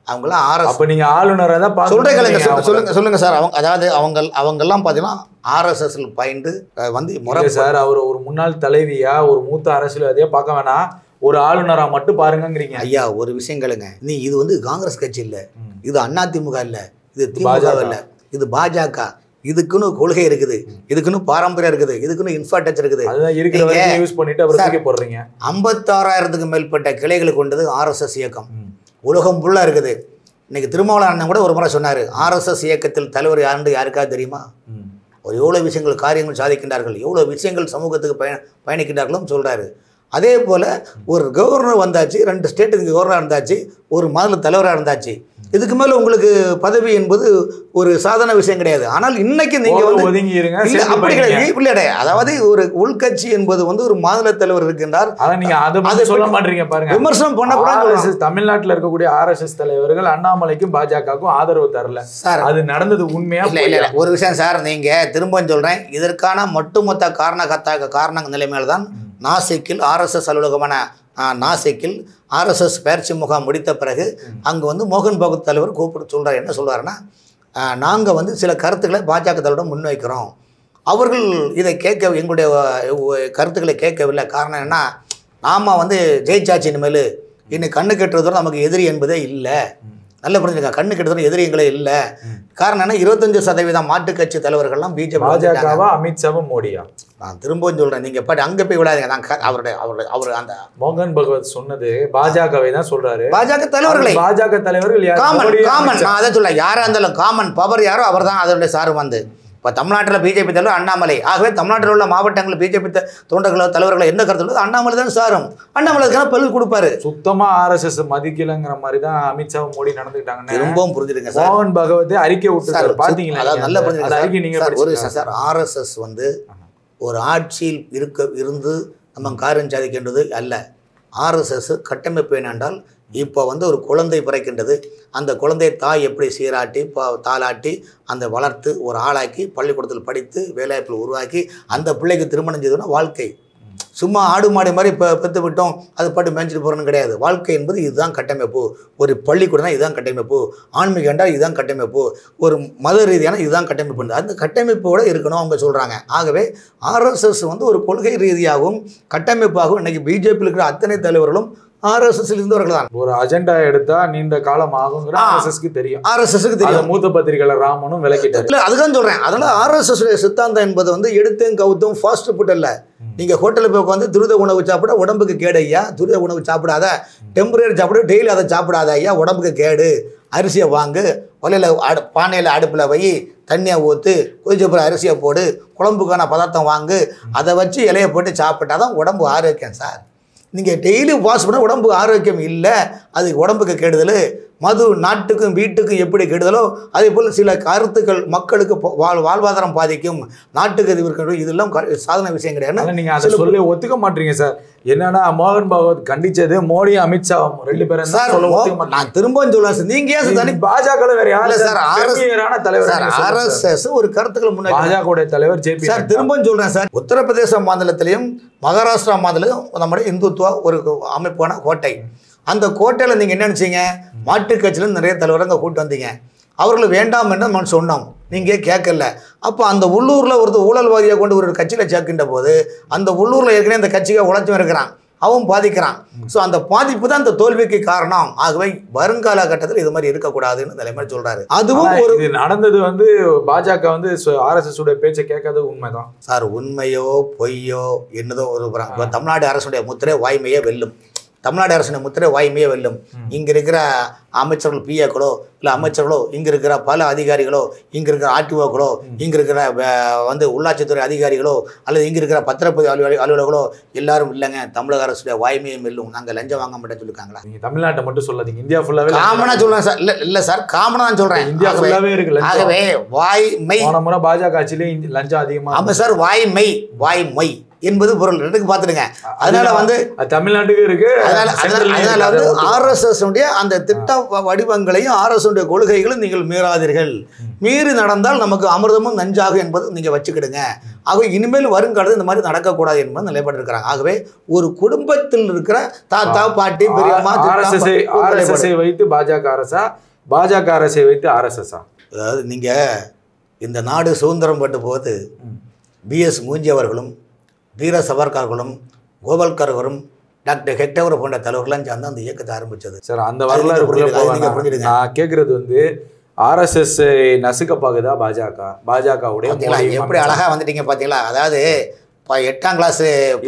அவங்களாம் ஆர்எஸ். அப்ப நீங்க ஆளுநரை தான் சொல்றேன் கேளுங்க, சொல்லுங்க சொல்லுங்க சார். அவங்க அதாவது அவங்க அவங்கெல்லாம் பார்த்தீங்கன்னா ஆர்எஸ்எஸ்ல பயின்று வந்து முறை சார். அவர் ஒரு முன்னாள் தலைவியா ஒரு மூத்த அரசியல்வாதியா பார்க்க வேணாம், ஒரு ஆளுநரா மட்டும் பாருங்கிறீங்க. ஐயா ஒரு விஷயம் கேளுங்க, நீ இது வந்து காங்கிரஸ் கட்சி இல்லை, இது அதிமுக இல்லை, இது திமுக இல்லை, இது பாஜக. இதுக்குன்னு கொள்கை இருக்குது, இதுக்குன்னு பாரம்பரியம் இருக்குது, இதுக்குன்னு இன்ஃப்ராஸ்ட்ரக்சர் இருக்குது. யூஸ் பண்ணிட்டு அவருக்கு போடுறீங்க. ஐம்பத்தாறாயிரத்துக்கு மேற்பட்ட கிளைகளை கொண்டது ஆர்எஸ்எஸ் இயக்கம், உலகம் ஃபுல்லாக இருக்குது. இன்னைக்கு திருமாவளவன் அண்ணன் கூட ஒரு முறை சொன்னார், ஆர்எஸ்எஸ் இயக்கத்தில் தலைவர் யாருன்னு யாருக்காவது தெரியுமா? ஒரு எவ்வளோ விஷயங்கள் காரியங்கள் சாதிக்கின்றார்கள், எவ்வளோ விஷயங்கள் சமூகத்துக்கு பயண பயணிக்கின்றார்களும் சொல்கிறாரு. அதே போல் ஒரு கவர்னர் வந்தாச்சு, ரெண்டு ஸ்டேட்டுக்கு கவர்னராக இருந்தாச்சு, ஒரு மாநில தலைவராக இருந்தாச்சு. இதுக்கு மேலே உங்களுக்கு பதவி என்பது ஒரு சாதாரண விஷயம் கிடையாது. ஆனால் இன்னைக்கு நீங்கள் வந்து அப்படி கிடையாது, இல்லைடே. அதாவது ஒரு உள்கட்சி என்பது வந்து ஒரு மாநில தலைவர் இருக்கின்றார், அதை சொல்ல மாட்டீங்க பாருங்க. விமர்சனம் பண்ணக்கூடாது. தமிழ்நாட்டில் இருக்கக்கூடிய ஆர்எஸ்எஸ் தலைவர்கள் அண்ணாமலைக்கும் பாஜகவுக்கும் ஆதரவு தரல சார், அது நடந்தது உண்மையா? இல்லை இல்லை ஒரு விஷயம் சார், நீங்கள் திரும்ப சொல்கிறேன், இதற்கான ஒட்டுமொத்த காரண கத்தாக காரண நிலைமையில்தான் தான் நாசிக்கில் ஆர்எஸ்எஸ் அலுவலகமான நாசிக்கில் ஆர்எஸ்எஸ் பயிற்சி முகாம் முடித்த பிறகு அங்கே வந்து மோகன் பகவத் தலைவர் கூப்பிட்டு சொல்கிறார். என்ன சொல்கிறாருன்னா, நாங்கள் வந்து சில கருத்துக்களை பாஜக தலைவரிடம் முன்வைக்கிறோம், அவர்கள் இதை கேட்க எங்களுடைய கருத்துக்களை கேட்கவில்லை. காரணம் என்ன, நாம் வந்து ஜெயிச்சாச்சு, இனிமேல் இன்னும் கண்ணு கட்டுறதோட நமக்கு எதிரி என்பதே இல்லை. நல்ல புரிஞ்சுங்க, கண்ணு கட்டுறதோட எதிரி எங்களே இல்லை. காரணம் என்ன, இருபத்தஞ்சு சதவீதம் மாற்றுக் கட்சி தலைவர்கள்லாம் பிஜேபி பாஜகவா அமித்ஷாவும் மோடியா? நான் திரும்பவும் சொல்கிறேன், நீங்கள் பாட்டு அங்கே போய் விடாதீங்க. நான் அவருடைய அவருடைய அவர் அந்த மோகன் பகவத் சொன்னது பாஜகவை தான் சொல்கிறாரு. பாஜக தலைவர்களை பாஜக தலைவர்கள் காமன் காமன் நான் அதை சொல்ல, யாராக இருந்தாலும் காமன் பவர் யாரோ அவர் தான் அதனுடைய சார் வந்து. இப்போ தமிழ்நாட்டில் பிஜேபி தலைவர் அண்ணாமலை, ஆகவே தமிழ்நாட்டில் உள்ள மாவட்டங்களில் பிஜேபி தொண்டர்களோ தலைவர்களோ எந்த கருத்து உள்ளது அண்ணாமலை தான் சாரும். அண்ணாமலைக்கான பல்கு கொடுப்பாரு. சுத்தமாக ஆர்எஸ்எஸ் மதிக்கலைங்கிற மாதிரி தான் அமித்ஷாவும் மோடி நடந்துக்கிட்டாங்க. ரொம்பவும் புரிஞ்சுடுங்க சார். மோகன் பகவத் அறிக்கை விட்டு பார்த்தீங்களா? அதாவது நல்ல புரிஞ்சுங்க நீங்கள் ஒரு சார், ஆர்எஸ்எஸ் வந்து ஒரு ஆட்சியில் இருக்க இருந்து நம்ம காரியம் சாதிக்கின்றது அல்ல. ஆர்எஸ்எஸ் கட்டமைப்பு என்னென்றால், இப்போ வந்து ஒரு குழந்தை பிறக்கின்றது, அந்த குழந்தை தாய் எப்படி சீராட்டி பா தாளாட்டி அந்த வளர்த்து ஒரு ஆளாக்கி பள்ளிக்கூடத்தில் படித்து வேலைவாய்ப்பில் உருவாக்கி அந்த பிள்ளைக்கு திருமணம் செய்தோன்னா வாழ்க்கை. சும்மா ஆடு மாடு மாதிரி இப்போ பெற்று விட்டோம் அது பாட்டு மேய்ச்சிட்டு போகிறோன்னு கிடையாது. வாழ்க்கை என்பது இதுதான் கட்டமைப்பு. ஒரு பள்ளிக்கூடம்னா இதுதான் கட்டமைப்பு, ஆன்மீகம் என்றால் இதுதான் கட்டமைப்பு, ஒரு மத ரீதியான இதுதான் கட்டமைப்பு. அந்த கட்டமைப்போடு இருக்கணும் அவங்க சொல்கிறாங்க. ஆகவே ஆர்எஸ்எஸ் வந்து ஒரு கொள்கை ரீதியாகவும் கட்டமைப்பாகவும் இன்றைக்கி பிஜேபியில் இருக்கிற அத்தனை தலைவர்களும் ஆர்எஸ்எஸ் இருந்தவர்கள் தான். ஒரு அஜெண்டா எடுத்தா நீண்ட காலம் ஆகுங்கிற ஆர்எஸ்எஸ்க்கு தெரியும், ஆர்எஸ்எஸ்க்கு தெரியும். மூத்த பத்திரிகையாளர் ராமனும் விளக்கிட்டார். இல்லை அதுதான் சொல்கிறேன். அதனால் ஆர்எஸ்எஸ் சித்தாந்தம் என்பது வந்து எடுத்தும் கவுத்தும் ஃபாஸ்ட் ஃபுட் இல்லை. நீங்கள் ஹோட்டலில் போய் உட்காந்து துரித உணவு சாப்பிட உடம்புக்கு கேடு ஐயா, துரித உணவு சாப்பிடாத, டெம்பரரி சாப்பிட டெய்லி அதை சாப்பிடாத ஐயா, உடம்புக்கு கேடு. அரிசியை வாங்கு, ஒலையில் அடு பானையில் அடுப்பில் வை, தண்ணியை ஊற்று, கொதிச்சப்புறம் அரிசியை போடு, குழம்புக்கான பதார்த்தம் வாங்கு, அதை வச்சு இலையை போட்டு சாப்பிட்டா தான் உடம்பு ஆரோக்கியம் சார். நீங்கள் டெய்லி வாஷ் பண்ணால் உடம்பு ஆரோக்கியம் இல்லை, அது உடம்புக்கு கெடுதல். மது நாட்டுக்கும் வீட்டுக்கும் எப்படி கெடுதலோ அதே போல் சில கருத்துக்கள் மக்களுக்கு வாழ் வாழ்வாதாரம் பாதிக்கும், நாட்டுக்கு இது இருக்கிறது, இதெல்லாம் சாதன விஷயம் கிடையாது. நீங்கள் அதை சொல்லி ஒத்துக்க மாட்டீங்க சார். என்னன்னா மோகன் பகவத் கண்டிச்சது மோடி அமித்ஷா ரெண்டு பேரும் சார். நான் திரும்பவும் சொல்லுவேன், நீங்க ஏன் தனி பாஜக வேற யாரு சார்? ஆர்எஸ்எஸ் ஒரு கருத்துக்கள் முன்னாடி பாஜக தலைவர் ஜேபி சார். திரும்பவும் சொல்றேன் சார், உத்தரப்பிரதேச மாநிலத்திலையும் மகாராஷ்டிரா மாநிலம் நம்முடைய இந்துத்துவ ஒரு அமைப்பான கோட்டை. அந்த கோட்டையில் நீங்கள் என்ன நினச்சிங்க, மாட்டுக் கட்சியிலேருந்து நிறைய தலைவரை அங்கே கூட்டு வந்தீங்க, அவர்கள் வேண்டாம் என்று நம்ம சொன்னோம், நீங்கள் கேட்கல. அப்போ அந்த உள்ளூரில் ஒருத்தர் ஊழல்வாதியை கொண்டு ஒரு கட்சியில் சேர்க்கின்ற போது அந்த உள்ளூரில் ஏற்கனவே அந்த கட்சியை உழைச்சும் இருக்கிறான், அவன் பாதிக்கிறான். ஸோ அந்த பாதிப்பு தான் அந்த தோல்விக்கு காரணம். ஆகவே வருங்கால கட்டத்தில் இது மாதிரி இருக்கக்கூடாதுன்னு தலைமை சொல்றாரு. அதுவும் ஒரு நடந்தது வந்து பாஜக வந்து ஆர்எஸ்எஸ் உடைய பேச்சை கேட்காத உண்மைதான் சார். உண்மையோ பொய்யோ என்னதோ ஒரு தமிழ்நாடு அரசுடைய முத்திரை வாய்மையே வெல்லும். தமிழ்நாடு அரசின் முத்திரை வாய்மையே வெல்லும். இங்கே இருக்கிற அமைச்சர்கள் பிஏக்களோ இல்லை அமைச்சர்களோ, இங்கே இருக்கிற பல அதிகாரிகளோ, இங்கே இருக்கிற ஆர்டிஓக்களோ, இங்கே இருக்கிற வந்து உள்ளாட்சித்துறை அதிகாரிகளோ அல்லது இங்கே இருக்கிற பத்திரப்பதிவு அலுவலக அலுவலர்களோ எல்லாரும் இல்லைங்க, தமிழக அரசுடைய வாய்மையும் வெல்லும், நாங்கள் லஞ்சம் வாங்க மாட்டேன்னு சொல்லியிருக்காங்களா? நீங்கள் தமிழ்நாட்டை மட்டும் சொல்லாதீங்க, இந்தியா ஃபுல்லாகவே காமனாக சொல்கிறேன் சார். இல்லை இல்லை சார், காமனாக நான் சொல்கிறேன், இந்தியா ஃபுல்லாகவே இருக்கு. ஆகவே வாய்மை போன முறை பாஜக ஆட்சியிலே லஞ்சம் அதிகமாக. ஆமாம் சார், வாய்மை வாய்மை என்பது பொருள். ரெண்டுக்கு பார்த்துடுங்க. அதனால வந்து தமிழ்நாட்டுக்கு இருக்கு. அதனால அதனால வந்து ஆர்எஸ்எஸ் உடைய அந்த திட்ட வடிவங்களையும் ஆர்எஸ் உடைய கொள்கைகளும் நீங்கள் மீறாதீர்கள். மீறி நடந்தால் நமக்கு அமிர்தமும் நஞ்சாகும் என்பது நீங்கள் வச்சுக்கிடுங்க. ஆகவே இனிமேல் வருங்காலத்தில் இந்த மாதிரி நடக்கக்கூடாது என்பது நிலைப்பாடு இருக்கிறாங்க. ஆகவே ஒரு குடும்பத்தில் இருக்கிற தாத்தா பாட்டி பெரியம்மா ஆர்எஸ்எஸ்ஐ வைத்து பாஜக அரசா, பாஜக அரசை வைத்து ஆர்எஸ்எஸ்ஸா? அதாவது நீங்கள் இந்த நாடு சுதந்திரம் பட்டு போது பிஎஸ் மூஞ்சி அவர்களும் வீர சவர்கர்களும் கோவல்கர்களும் டாக்டர் ஹெக்டவர் போன்ற தலைவர்கள்லாம் சேர்ந்து அந்த இயக்கத்தை ஆரம்பித்தது. சார் அந்த வரலாறு புரிஞ்சுடுங்க. நான் கேட்குறது வந்து ஆர்எஸ்எஸ் நசுக்க பாக்குதா பாஜக? பாஜகவுடைய எப்படி அழகா வந்துட்டீங்க பார்த்தீங்களா? அதாவது எட்டாம் கிளாஸ்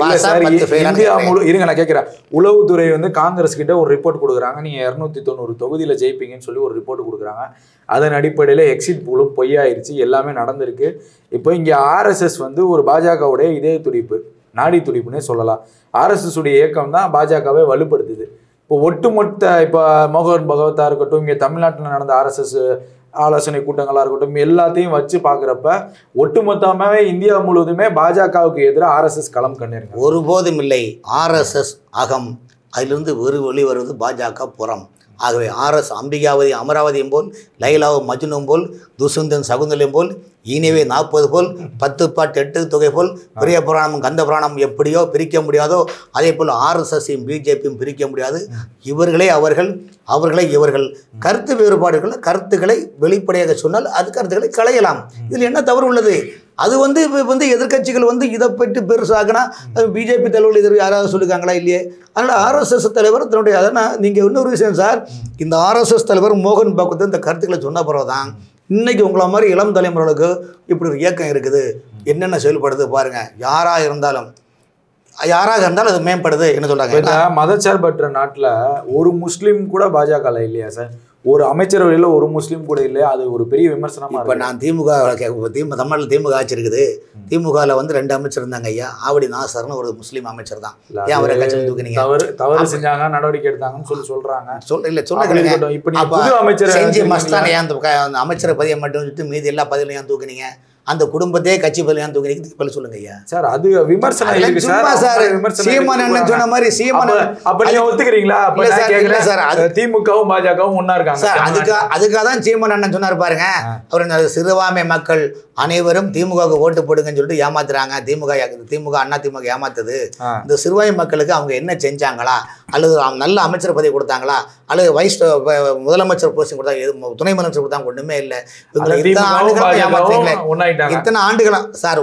இந்தியா முழு இருங்க நான் கேட்குறேன். உளவுத்துறை வந்து காங்கிரஸ் கிட்ட ஒரு ரிப்போர்ட் கொடுக்குறாங்க, நீங்கள் இரநூத்தி தொண்ணூறு தொகுதியில் ஜெயிப்பீங்கன்னு சொல்லி ஒரு ரிப்போர்ட் கொடுக்குறாங்க. அதன் அடிப்படையில் எக்ஸிட் போலும் பொய்யாயிருச்சு, எல்லாமே நடந்திருக்கு. இப்போ இங்கே ஆர்எஸ்எஸ் வந்து ஒரு பாஜகவுடைய இதய துடிப்பு, நாடி துடிப்புன்னே சொல்லலாம். ஆர்எஸ்எஸ் உடைய இயக்கம் தான் பாஜகவை வலுப்படுத்துது. இப்போ ஒட்டுமொத்த இப்போ மோகன் பகவத்தா இருக்கட்டும், இங்கே தமிழ்நாட்டில் நடந்த ஆர்எஸ்எஸ் ஆலோசனை கூட்டங்களாக இருக்கட்டும், எல்லாத்தையும் வச்சு பார்க்குறப்ப ஒட்டுமொத்தமாகவே இந்தியா முழுவதுமே பாஜகவுக்கு எதிராக ஆர்எஸ்எஸ் களம் கண்டிருக்கு. ஒருபோதும் இல்லை. ஆர்எஸ்எஸ் அகம், அதிலிருந்து ஒரு வெளி வருவது பாஜக புறம். ஆகவே ஆர்எஸ் அம்பிகாவதி அமராவதியும் போல், லைலாவும் மஜ்னும் போல், துசுந்தன் சகுந்தலையும் போல், ஈனவே நாற்பது போல், பத்து பாட்டு எட்டு தொகை போல், பெரிய புராணமும் கந்த புராணமும் எப்படியோ பிரிக்க முடியாதோ அதே போல் ஆர்எஸ்எஸ்ஸையும் பிஜேபியும் பிரிக்க முடியாது. இவர்களே அவர்கள், அவர்களே இவர்கள். கருத்து வேறுபாடுகள் கருத்துக்களை வெளிப்படையாக சொன்னால் அது கருத்துக்களை களையலாம். இதில் என்ன தவறு உள்ளது? அது வந்து இப்போ வந்து எதிர்கட்சிகள் வந்து இதை பற்றி பெருசாகனா பிஜேபி தலைவர்கள் எதிர் யாராவது சொல்லியிருக்காங்களா? இல்லையே. அதனால் ஆர்எஸ்எஸ் தலைவர் தன்னுடைய அதனால் நீங்கள் இன்னொரு விஷயம் சார், இந்த ஆர்எஸ்எஸ் தலைவர் மோகன் பகவத் இந்த கருத்துக்களை சொன்ன பிறகு தான் இன்றைக்கி உங்களை மாதிரி இளம் தலைமுறைகளுக்கு இப்படி ஒரு இயக்கம் இருக்குது, என்னென்ன செயல்படுது பாருங்கள். யாராக இருந்தாலும் யாராக இருந்தாலும் அது மேம்படுது என்ன சொல்கிறாங்க. மதச்சார்பற்ற நாட்டில் ஒரு முஸ்லீம் கூட பாஜக இல்லையா சார்? ஒரு அமைச்சரவையில் ஒரு முஸ்லீம் கூட இல்லை. அது ஒரு பெரிய விமர்சனமாக. இப்போ நான் திமுக திமுக தமிழில் திமுக ஆட்சி இருக்குது. திமுகவில் வந்து ரெண்டு அமைச்சர் இருந்தாங்க ஐயா. ஆவடி நாசர்னு ஒரு முஸ்லீம் அமைச்சர் தான். ஏன் அவரை கட்சியில் தூக்குனீங்க? தவறு தவறு செஞ்சாங்க, நடவடிக்கை எடுத்தாங்கன்னு சொல்லி சொல்கிறாங்க. சொல் இல்லை சொல்லுங்க. இப்போ அமைச்சர் செஞ்சு மஸ்தான ஏன் அந்த அமைச்சரை பதிவை மட்டும் வச்சுட்டு மீதி எல்லா பதிலையும் ஏன் தூக்குனீங்க? அந்த குடும்பத்தையே கட்சி பதில் ஏன் தூக்குறீங்க? பதில் சொல்லுங்க ஐயா. சார் அது விமர்சனம் இருக்கு சார். சார் சீமான் அண்ணன் சொன்ன மாதிரி சீமான் அப்ப நீங்க ஒத்துக்கிறீங்களா? அப்ப நான் கேக்குறேன் சார், அது திமுகவும் பாஜகவும் ஒண்ணா இருக்காங்க சார். அதுக்கு அதுக்காக தான் சீமான் அண்ணன் சொன்னார் பாருங்க. அவர் சிறுபான்மை மக்கள் அனைவரும் திமுகவுக்கு ஓட்டு போடுங்கன்னு சொல்லிட்டு ஏமாத்துறாங்க. திமுக திமுக அண்ணா திமுக ஏமாத்துது. இந்த சிறுபான்மை மக்களுக்கு அவங்க என்ன செஞ்சாங்களா, அல்லது நல்ல அமைச்சர் பதவி கொடுத்தாங்களா, அல்லது வைஸ் முதலமைச்சர் போஸ்டிங் கொடுத்தாங்க, துணை முதலமைச்சர் கொடுத்தாங்க? ஒண்ணுமே இல்லை. இத்தனை ஆண்டுகளா சார்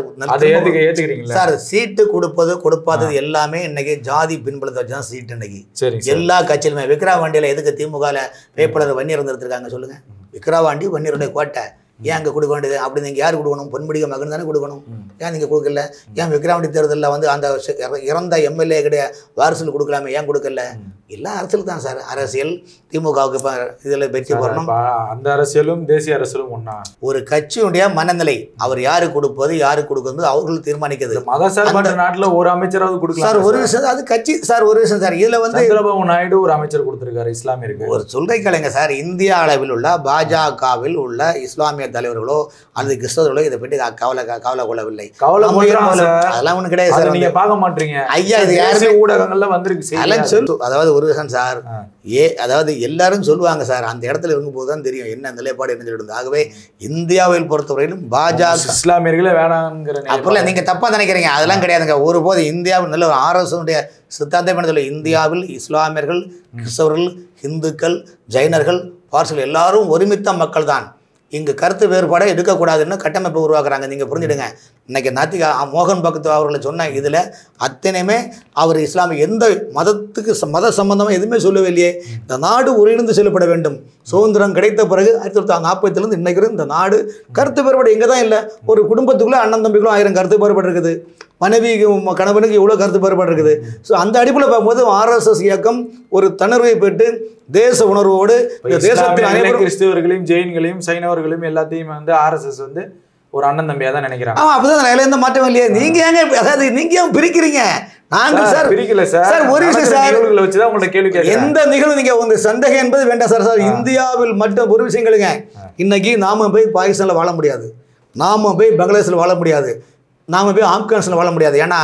சார் சீட்டு கொடுப்பது கொடுப்பாதது எல்லாமே இன்னைக்கு ஜாதி பின்பலத்தை வச்சுதான் சீட்டு. இன்னைக்கு எல்லா கட்சியிலுமே விக்கிரவாண்டியில எதுக்கு திமுகவில் வேட்பாளர் வன்னியர் இருந்திருக்காங்க சொல்லுங்க? விக்கிரவாண்டி வன்னியருடைய கோட்டை. ஏன் அங்கே கொடுக்க வேண்டியது? அப்படி நீங்கள் யார் கொடுக்கணும்? பொன்முடிக மகன் தானே கொடுக்கணும். ஏன் நீங்கள் கொடுக்கல? ஏன் விக்கிரவாண்டி தேர்தலில் வந்து அந்த இறந்த எம்எல்ஏ கிட்ட வாரிசுகள் கொடுக்கலாமே, ஏன் கொடுக்கல? எல்லா அரசியல் தான் சார். அரசியல் திமுகவுக்கு இப்போ இதில் வெற்றி பெறணும். அந்த அரசியலும் தேசிய அரசியலும் ஒன்றா? ஒரு கட்சியுடைய மனநிலை, அவர் யாருக்கு கொடுப்பது யாருக்கு கொடுக்குறது அவர்கள் தீர்மானிக்கிறது. மதசார்பற்ற நாட்டில் ஒரு அமைச்சராவது கொடுக்கலாம் சார். ஒரு விஷயம் அது கட்சி சார். ஒரு விஷயம் சார், இதில் வந்து சந்திரபாபு நாயுடு ஒரு அமைச்சர் கொடுத்துருக்காரு இஸ்லாமியருக்கு. ஒரு சொல்கை கலைங்க சார். இந்தியா அளவில் உள்ள பாஜகவில் உள்ள இஸ்லாமிய தலைவர்களோ அல்லது கிறிஸ்தவர்களோ இதை பற்றி கவலை கவலை கொள்ளவில்லை. கவலை அதெல்லாம் ஒண்ணு கிடையாது சார். நீங்க பார்க்க மாட்டீங்க ஐயா. இது யாருமே ஊடகங்கள்ல வந்திருக்கு. அதாவது ஒரு விஷயம் சார், ஏ அதாவது எல்லாரும் சொல்லுவாங்க சார், அந்த இடத்துல இருக்கும்போது தான் தெரியும் என்ன நிலைப்பாடு என்ன சொல்லிட்டு. ஆகவே இந்தியாவில் பொறுத்தவரையிலும் பாஜக இஸ்லாமியர்களே வேணாங்கிற அப்போ நீங்க தப்பா நினைக்கிறீங்க. அதெல்லாம் கிடையாதுங்க. ஒருபோது இந்தியாவில் நல்ல ஆர்எஸ்எஸ் சித்தாந்தம் என்ன சொல்லி, இந்தியாவில் இஸ்லாமியர்கள், கிறிஸ்தவர்கள், இந்துக்கள், ஜைனர்கள், பார்சிகள் எல்லாரும் ஒருமித்த மக்கள் தான். இங்கு கருத்து வேறுபாடை எடுக்கக்கூடாதுன்னு கட்டமைப்பை உருவாக்குறாங்க. நீங்கள் புரிஞ்சுடுங்க. இன்றைக்கி நாத்திகா மோகன் பகவத் அவர்களை சொன்ன இதில் அத்தனையுமே அவர் இஸ்லாமிய எந்த மதத்துக்கு மத சம்பந்தமாக எதுவுமே சொல்லவே இல்லையே. இந்த நாடு ஒருங்கிணைந்து செல்லப்பட வேண்டும். சுதந்திரம் கிடைத்த பிறகு ஆயிரத்தி தொள்ளாயிரத்தி நாற்பத்திலேருந்து இன்றைக்கு இந்த நாடு கருத்து வேறுபாடு எங்கே தான் இல்லை. ஒரு குடும்பத்துக்குள்ளே அண்ணன் தம்பிகளும் ஆயிரம் கருத்து வேறுபாடு இருக்குது. மனைவி கணவனுக்கு எவ்வளோ கருத்து வேறுபாடு இருக்குது. ஸோ அந்த அடிப்படையில் பார்க்கும்போது ஆர்எஸ்எஸ் இயக்கம் ஒரு தணர்வை பெற்று தேச உணர்வோடு தேசத்தில் கிறிஸ்தவர்களையும் ஜெயின்களையும் சைனவர்களையும் எல்லாத்தையும் வந்து ஆர்எஸ்எஸ் வந்து ஒரு அண்ணன் தம்பியா தான் நினைக்கிறாங்க. ஆமா, அப்பதான் எந்த மாற்றம் இல்லையே. நீங்க ஏங்க அதாவது நீங்க ஏன் பிரிக்கிறீங்க? நாங்க சார் பிரிக்கல சார். சார் ஒரு விஷயம் சார், நிகழ்வுகளை வச்சு தான் உங்கள்ட்ட கேள்வி கேட்கிறேன். எந்த நிகழ்வு நீங்க உங்க சந்தேகம் என்பது வேண்டாம் சார். சார் இந்தியாவில் மட்டும் ஒரு விஷயங்களுங்க. இன்னைக்கு நாம போய் பாகிஸ்தான்ல வாழ முடியாது, நாம போய் பங்களாதேஷ்ல வாழ முடியாது, நாம போய் ஆப்கானிஸ்தான்ல வாழ முடியாது. ஏன்னா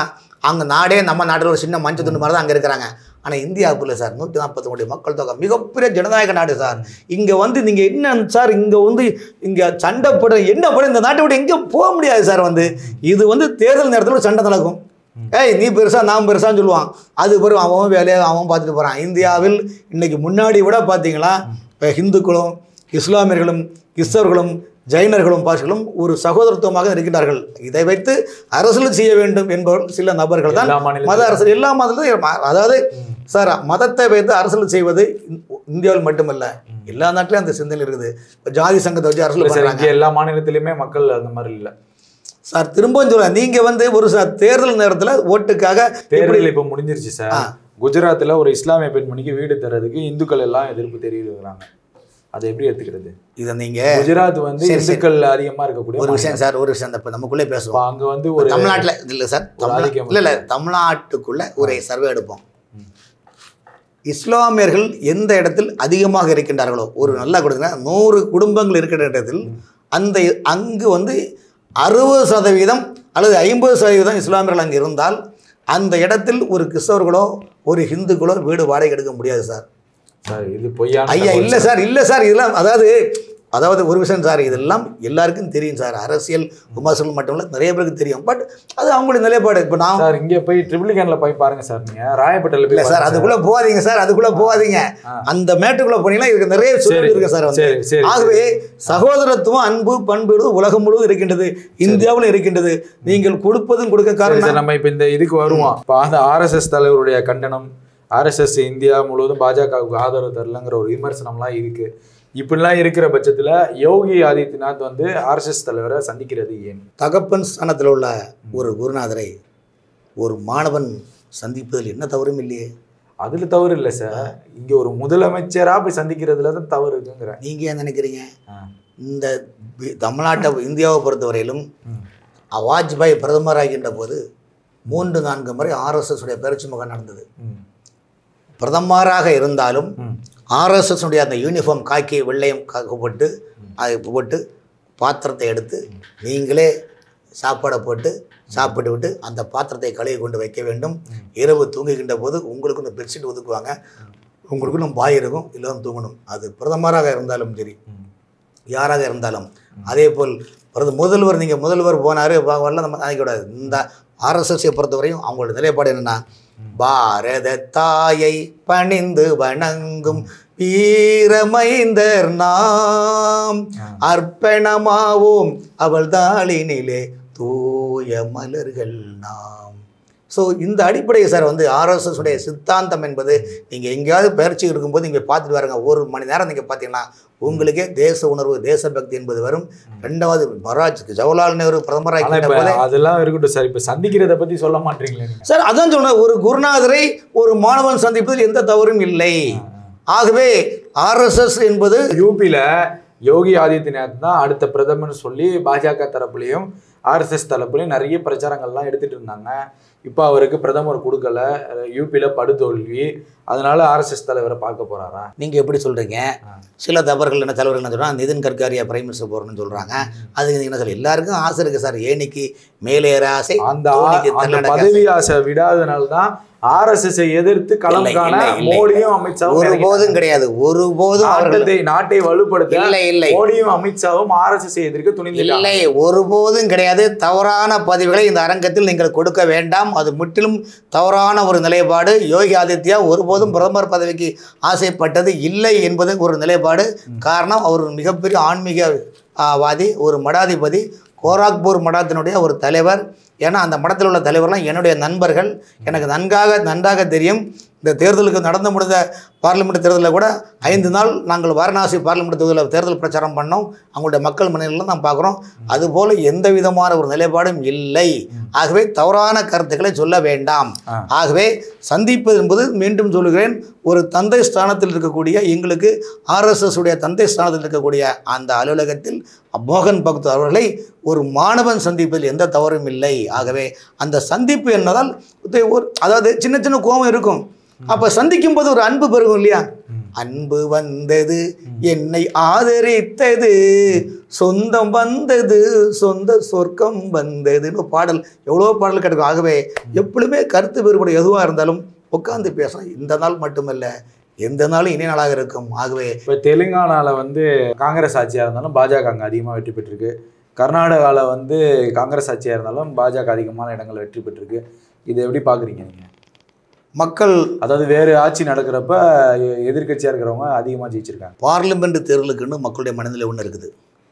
அங்கே நாடே நம்ம நாட்டில் ஒரு சின்ன மஞ்சள் துண்டு மாதிரி தான் அங்கே இருக்கிறாங்க. ஆனால் இந்தியாவுக்குள்ள சார் நூற்றி நாற்பத்தி கோடி மக்கள் தொகை, மிகப்பெரிய ஜனநாயக நாடு சார். இங்கே வந்து நீங்கள் என்ன சார், இங்கே வந்து இங்கே சண்டை போட என்ன போட இந்த நாட்டை விட எங்கேயும் போக முடியாது சார். வந்து இது வந்து தேர்தல் நேரத்தில் ஒரு சண்டை நடக்கும். ஏய் நீ பெருசா நான் பெருசான்னு சொல்லுவான். அது பிறகு அவன் வேலையை அவன் பார்த்துட்டு போகிறான். இந்தியாவில் இன்னைக்கு முன்னாடி விட பார்த்தீங்களா இந்துக்களும் இஸ்லாமியர்களும் கிறிஸ்தவர்களும் ஜைனர்களும் பாஷர்களும் ஒரு சகோதரத்துவமாக இருக்கின்றார்கள். இதை வைத்து அரசியல் செய்ய வேண்டும் என்பவர்கள் சில நபர்கள் தான் மத அரசியல். எல்லா மதத்திலும் அதாவது சார் மதத்தை வைத்து அரசியல் செய்வது இந்தியாவில் மட்டுமல்ல, எல்லா நாட்டிலும் அந்த சிந்தனை இருக்குது. ஜாதி சங்கத்தை வச்சு அரசியல் பண்றாங்க. எல்லா மாநிலத்திலுமே மக்கள் அந்த மாதிரி இல்லை சார். திரும்பவும் சொல்ல நீங்க வந்து ஒரு தேர்தல் நேரத்தில் ஓட்டுக்காக தேர்தல் இப்போ முடிஞ்சிருச்சு சார். குஜராத்தில் ஒரு இஸ்லாமிய பெண்மணிக்கு வீடு தர்றதுக்கு இந்துக்கள் எல்லாம் எதிர்ப்பு தெரிவிக்கிறாங்க. அதை எப்படி எடுத்துக்கிறது? இதை நீங்க குஜராத் வந்து இந்துக்கள் அதிகமா இருக்கக்கூடிய ஒரு விஷயம் சார். ஒரு விஷயம் இப்போ நமக்குள்ளே பேசுவோம். அங்க வந்து ஒரு தமிழ்நாட்டில் இல்லை சார், இல்லை இல்லை தமிழ்நாட்டுக்குள்ள ஒரு சர்வே எடுப்போம். இஸ்லாமியர்கள் எந்த இடத்தில் அதிகமாக இருக்கின்றார்களோ, ஒரு நல்லா கொடுங்க, நூறு குடும்பங்கள் இருக்கிற இடத்தில் அந்த அங்கு வந்து அறுபது சதவீதம் அல்லது ஐம்பது சதவீதம் இஸ்லாமியர்கள் அங்கே இருந்தால் அந்த இடத்தில் ஒரு கிறிஸ்தவர்களோ ஒரு ஹிந்துக்களோ வீடு வாடகை எடுக்க முடியாது சார். சார் இது பொய்யா? ஐயா இல்லை சார், இல்லை சார். இதெல்லாம் அதாவது அதாவது ஒரு விஷயம் சார், இதெல்லாம் எல்லாருக்கும் தெரியும் சார். அரசியல் விமர்சனம் மட்டும் இல்லை, நிறைய பேருக்கு தெரியும். பட் அது அவங்களுடைய நிலைப்பாடு. இப்போ நான் சார் இங்கே போய் ட்ரிபிளிகேனில் போய் பாருங்க சார். நீங்கள் ராயப்பேட்டையில் போய் சார் அதுக்குள்ளே போகாதீங்க சார், அதுக்குள்ளே போகாதீங்க. அந்த மேட்டுக்குள்ளே போனீங்கன்னா இதுக்கு நிறைய சொல்லி இருக்கு சார். வந்து ஆகவே சகோதரத்துவம் அன்பு பண்பு உலகம் முழுவதும் இருக்கின்றது, இந்தியாவில் இருக்கின்றது. நீங்கள் கொடுப்பதும் கொடுக்க காரணம். நம்ம இப்போ இந்த இதுக்கு வருவோம். இப்போ அந்த ஆர்எஸ்எஸ் தலைவருடைய கண்டனம், ஆர்எஸ்எஸ் இந்தியா முழுவதும் பாஜகவுக்கு ஆதரவு தரலங்கிற ஒரு விமர்சனம்லாம் இருக்கு. இப்படிலாம் இருக்கிற பட்சத்தில் யோகி ஆதித்யநாத் வந்து ஆர்எஸ்எஸ் தலைவரை சந்திக்கிறது ஏன்? தகப்பன் ஸ்தானத்தில் உள்ள ஒரு குருநாதரை ஒரு மாணவன் சந்திப்பதில் என்ன தவறும் இல்லையே. அதில் தவறு இல்லை சார். இங்கே ஒரு முதலமைச்சராக போய் சந்திக்கிறதுல தான் தவறு இருக்குங்கிற நீங்கள் ஏன் நினைக்கிறீங்க? இந்த தமிழ்நாட்டை இந்தியாவை பொறுத்தவரையிலும் வாஜ்பாய் பிரதமராகின்ற போது மூன்று நான்கு முறை ஆர்எஸ்எஸ் உடைய பயிற்சி முகாம் நடந்தது. பிரதமராக இருந்தாலும் ஆர்எஸ்எஸ் உடைய அந்த யூனிஃபார்ம் காக்கி வெள்ளையும் போட்டு அதை போட்டு பாத்திரத்தை எடுத்து நீங்களே சாப்பாடை போட்டு சாப்பிட்டு விட்டு அந்த பாத்திரத்தை கழுவி கொண்டு வைக்க வேண்டும். இரவு தூங்குகின்ற போது உங்களுக்கு இந்த பெட்ஷீட் ஒதுக்குவாங்க, உங்களுக்கு நம்ம பாய் இருக்கும், இல்லை தூங்கணும். அது பிரதமராக இருந்தாலும் சரி, யாராக இருந்தாலும். அதே போல் பிரத முதல்வர் நீங்கள் முதல்வர் போனார் வரல நம்ம நினைக்கக்கூடாது. இந்த ஆர்எஸ்எஸ்ஸை பொறுத்தவரையும் அவங்களோட நிலைப்பாடு என்னென்னா, பாரத தாயை பணிந்து வணங்கும் வீரமைந்தர் நாம், அர்ப்பணமாவோம் அவள் தாளினிலே தூய மலர்கள் நாம். ஸோ இந்த அடிப்படையை சார் வந்து ஆர்எஸ்எஸ் உடைய சித்தாந்தம் என்பது நீங்கள் எங்கேயாவது பயிற்சி இருக்கும்போது நீங்கள் பார்த்துட்டு வரங்க. ஒரு மணி நேரம் நீங்கள் பார்த்தீங்கன்னா உங்களுக்கே தேச உணர்வு தேசபக்தி என்பது வரும். ரெண்டாவது மராஜ் ஜவஹர்லால் நேரு பிரதமராக அதெல்லாம் இருக்கட்டும் சார். இப்போ சந்திக்கிறத பற்றி சொல்ல மாட்டீங்களே சார்? அதான் சொல்றேன், ஒரு குருநாதரை ஒரு மாணவன் சந்திப்பதில் எந்த தவறும் இல்லை. ஆகவே ஆர்எஸ்எஸ் என்பது யூபியில் யோகி ஆதித்யநாத் தான் அடுத்த பிரதமர்னு சொல்லி பாஜக தரப்புலையும் ஆர்எஸ்எஸ் தரப்புலையும் நிறைய பிரச்சாரங்கள்லாம் எடுத்துகிட்டு இருந்தாங்க. இப்போ அவருக்கு பிரதமர் கொடுக்கல, யூபியில் படுதோல்வி, அதனால ஆர்எஸ்எஸ் தலைவரை பார்க்க போகிறாரா? நீங்கள் எப்படி சொல்கிறீங்க? சில தவறுகள் என்ன தலைவர்கள் என்ன சொல்கிறாங்க, நிதின் கட்காரியா பிரைம் மினிஸ்டர் போகிறோன்னு சொல்கிறாங்க. அதுக்கு என்ன சொல்ல எல்லாருக்கும் ஆசை இருக்குது சார். ஏனிக்கு மேலேற ஆசை, அந்த பதவி ஆசை விடாதனால தான் ஆர்எஸ்எஸ் எதிர்த்து களம் காண மோடியும் அமித்ஷாவும் ஒருபோதும் கிடையாது. ஒருபோதும் நாட்டை வலுப்படுத்த இல்லை இல்லை மோடியும் அமித்ஷாவும் ஆர்எஸ்எஸ் எதிர்க்க துணிந்தில்லை. இல்லை, ஒருபோதும் கிடையாது. தவறான பதிவுகளை இந்த அரங்கத்தில் நீங்கள் கொடுக்க வேண்டாம். அது முற்றிலும் தவறான ஒரு நிலைப்பாடு. யோகி ஆதித்யா ஒருபோதும் பிரதமர் பதவிக்கு ஆசைப்பட்டது இல்லை என்பது ஒரு நிலைப்பாடு. காரணம், அவர் மிகப்பெரிய ஆன்மீகவாதி, ஒரு மடாதிபதி, கோராக்பூர் மடத்தினுடைய ஒரு தலைவர். ஏன்னா அந்த மடத்தில் உள்ள தலைவர்லாம் என்னுடைய நண்பர்கள், எனக்கு நன்காக நன்றாக தெரியும். இந்த தேர்தலுக்கு நடந்து முடிந்த பார்லிமெண்ட் தேர்தலில் கூட ஐந்து நாள் நாங்கள் வாரணாசி பார்லிமெண்ட் தேர்தலில் தேர்தல் பிரச்சாரம் பண்ணோம். அவங்களுடைய மக்கள் மனநிலையில் தான் பார்க்குறோம். அதுபோல் எந்த விதமான ஒரு நிலைப்பாடும் இல்லை. ஆகவே தவறான கருத்துக்களை சொல்ல வேண்டாம். ஆகவே சந்திப்பது என்பது மீண்டும் சொல்லுகிறேன், ஒரு தந்தை ஸ்தானத்தில் இருக்கக்கூடிய எங்களுக்கு ஆர்எஸ்எஸ் உடைய தந்தை ஸ்தானத்தில் இருக்கக்கூடிய அந்த அலுவலகத்தில் மோகன் பகத் அவர்களை ஒரு மாணவன் சந்திப்பதில் எந்த தவறும் இல்லை. ஆகவே அந்த சந்திப்பு என்னதால் ஒரு அதாவது சின்ன சின்ன கோபம் இருக்கும். அப்போ சந்திக்கும் போது ஒரு அன்பு பெருகும் இல்லையா? அன்பு வந்தது என்னை ஆதரித்தது, சொந்தம் வந்தது சொந்த சொர்க்கம் வந்ததுன்னு பாடல், எவ்வளோ பாடல் கிடைக்கும். ஆகவே எப்பொழுதுமே கருத்து வேறுபாடு எதுவாக இருந்தாலும் உட்காந்து பேசணும். இந்த நாள் மட்டுமல்ல, எந்த நாளும் இனிய நாளாக இருக்கும். ஆகவே இப்போ தெலுங்கானாவில் வந்து காங்கிரஸ் ஆட்சியாக இருந்தாலும் பாஜக அங்கே அதிகமாக வெற்றி பெற்றிருக்கு. கர்நாடகாவில் வந்து காங்கிரஸ் ஆட்சியாக இருந்தாலும் பாஜக அதிகமான இடங்கள் வெற்றி பெற்றிருக்கு. இதை எப்படி பார்க்குறீங்க நீங்கள்? மக்கள், அதாவது வேறு ஆட்சி நடக்கிறப்ப எதிர்கட்சியாக இருக்கிறவங்க அதிகமாக ஜெயிச்சிருக்காங்க. பார்லிமெண்ட் தேர்தலுக்குன்னு மக்களுடைய மனநிலை ஒன்று இருக்குது,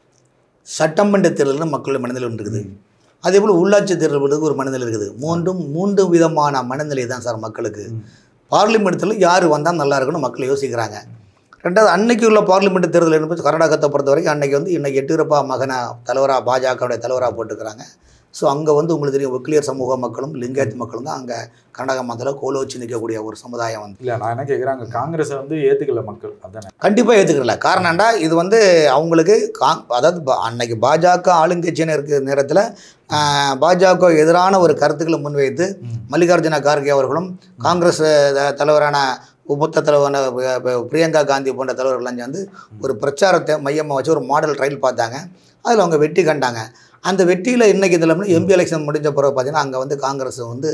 சட்டமன்ற தேர்தலுக்கு மக்களுடைய மனநிலை ஒன்று இருக்குது, அதே போல் உள்ளாட்சி தேர்தலுக்கு ஒரு மனநிலை இருக்குது. மூன்றும் மூன்று விதமான மனநிலை தான் சார் மக்களுக்கு. பார்லிமெண்ட்டில் யார் வந்தால் நல்லா இருக்குன்னு மக்கள் யோசிக்கிறாங்க. ரெண்டாவது, அன்னைக்கு உள்ள பார்லிமெண்ட் தேர்தல் என்பது கர்நாடகத்தை பொறுத்த வரைக்கும் அன்றைக்கி வந்து இன்றைக்கி எட்டியூரப்பா மகனை தலைவராக பாஜகவுடைய தலைவராக போட்டுக்கிறாங்க. ஸோ அங்கே வந்து உங்களுக்கு தெரியும் ஒக்கிலியர் சமூக மக்களும் லிங்காயத் மக்களும் தான் அங்கே கர்நாடக மதத்தில் கோல வச்சு நிற்கக்கூடிய ஒரு சமுதாயம் வந்து. இல்லை, நான் என்ன கேட்குறேன், அங்கே காங்கிரஸை வந்து ஏற்றுக்கல மக்கள், அதானே? கண்டிப்பாக ஏற்றுக்கல. காரணம்டா இது வந்து அவங்களுக்கு கா அதாவது அன்னைக்கு பாஜக ஆளுங்கட்சின்னு இருக்கிற நேரத்தில் பாஜக எதிரான ஒரு கருத்துக்களை முன்வைத்து மல்லிகார்ஜுன கார்கே அவர்களும் காங்கிரஸ் தலைவரான மூத்த தலைவரான பிரியங்கா காந்தி போன்ற தலைவர்கள்லாம் சேர்ந்து ஒரு பிரச்சாரத்தை மையமாக வச்சு ஒரு மாடல் ட்ரையல் பார்த்தாங்க. அதில் அவங்க வெற்றி கண்டாங்க. அந்த வெற்றியில் இன்றைக்கி இதில் எம்பி எலெக்ஷன் முடிஞ்ச பிறகு பார்த்தீங்கன்னா அங்கே வந்து காங்கிரஸ் வந்து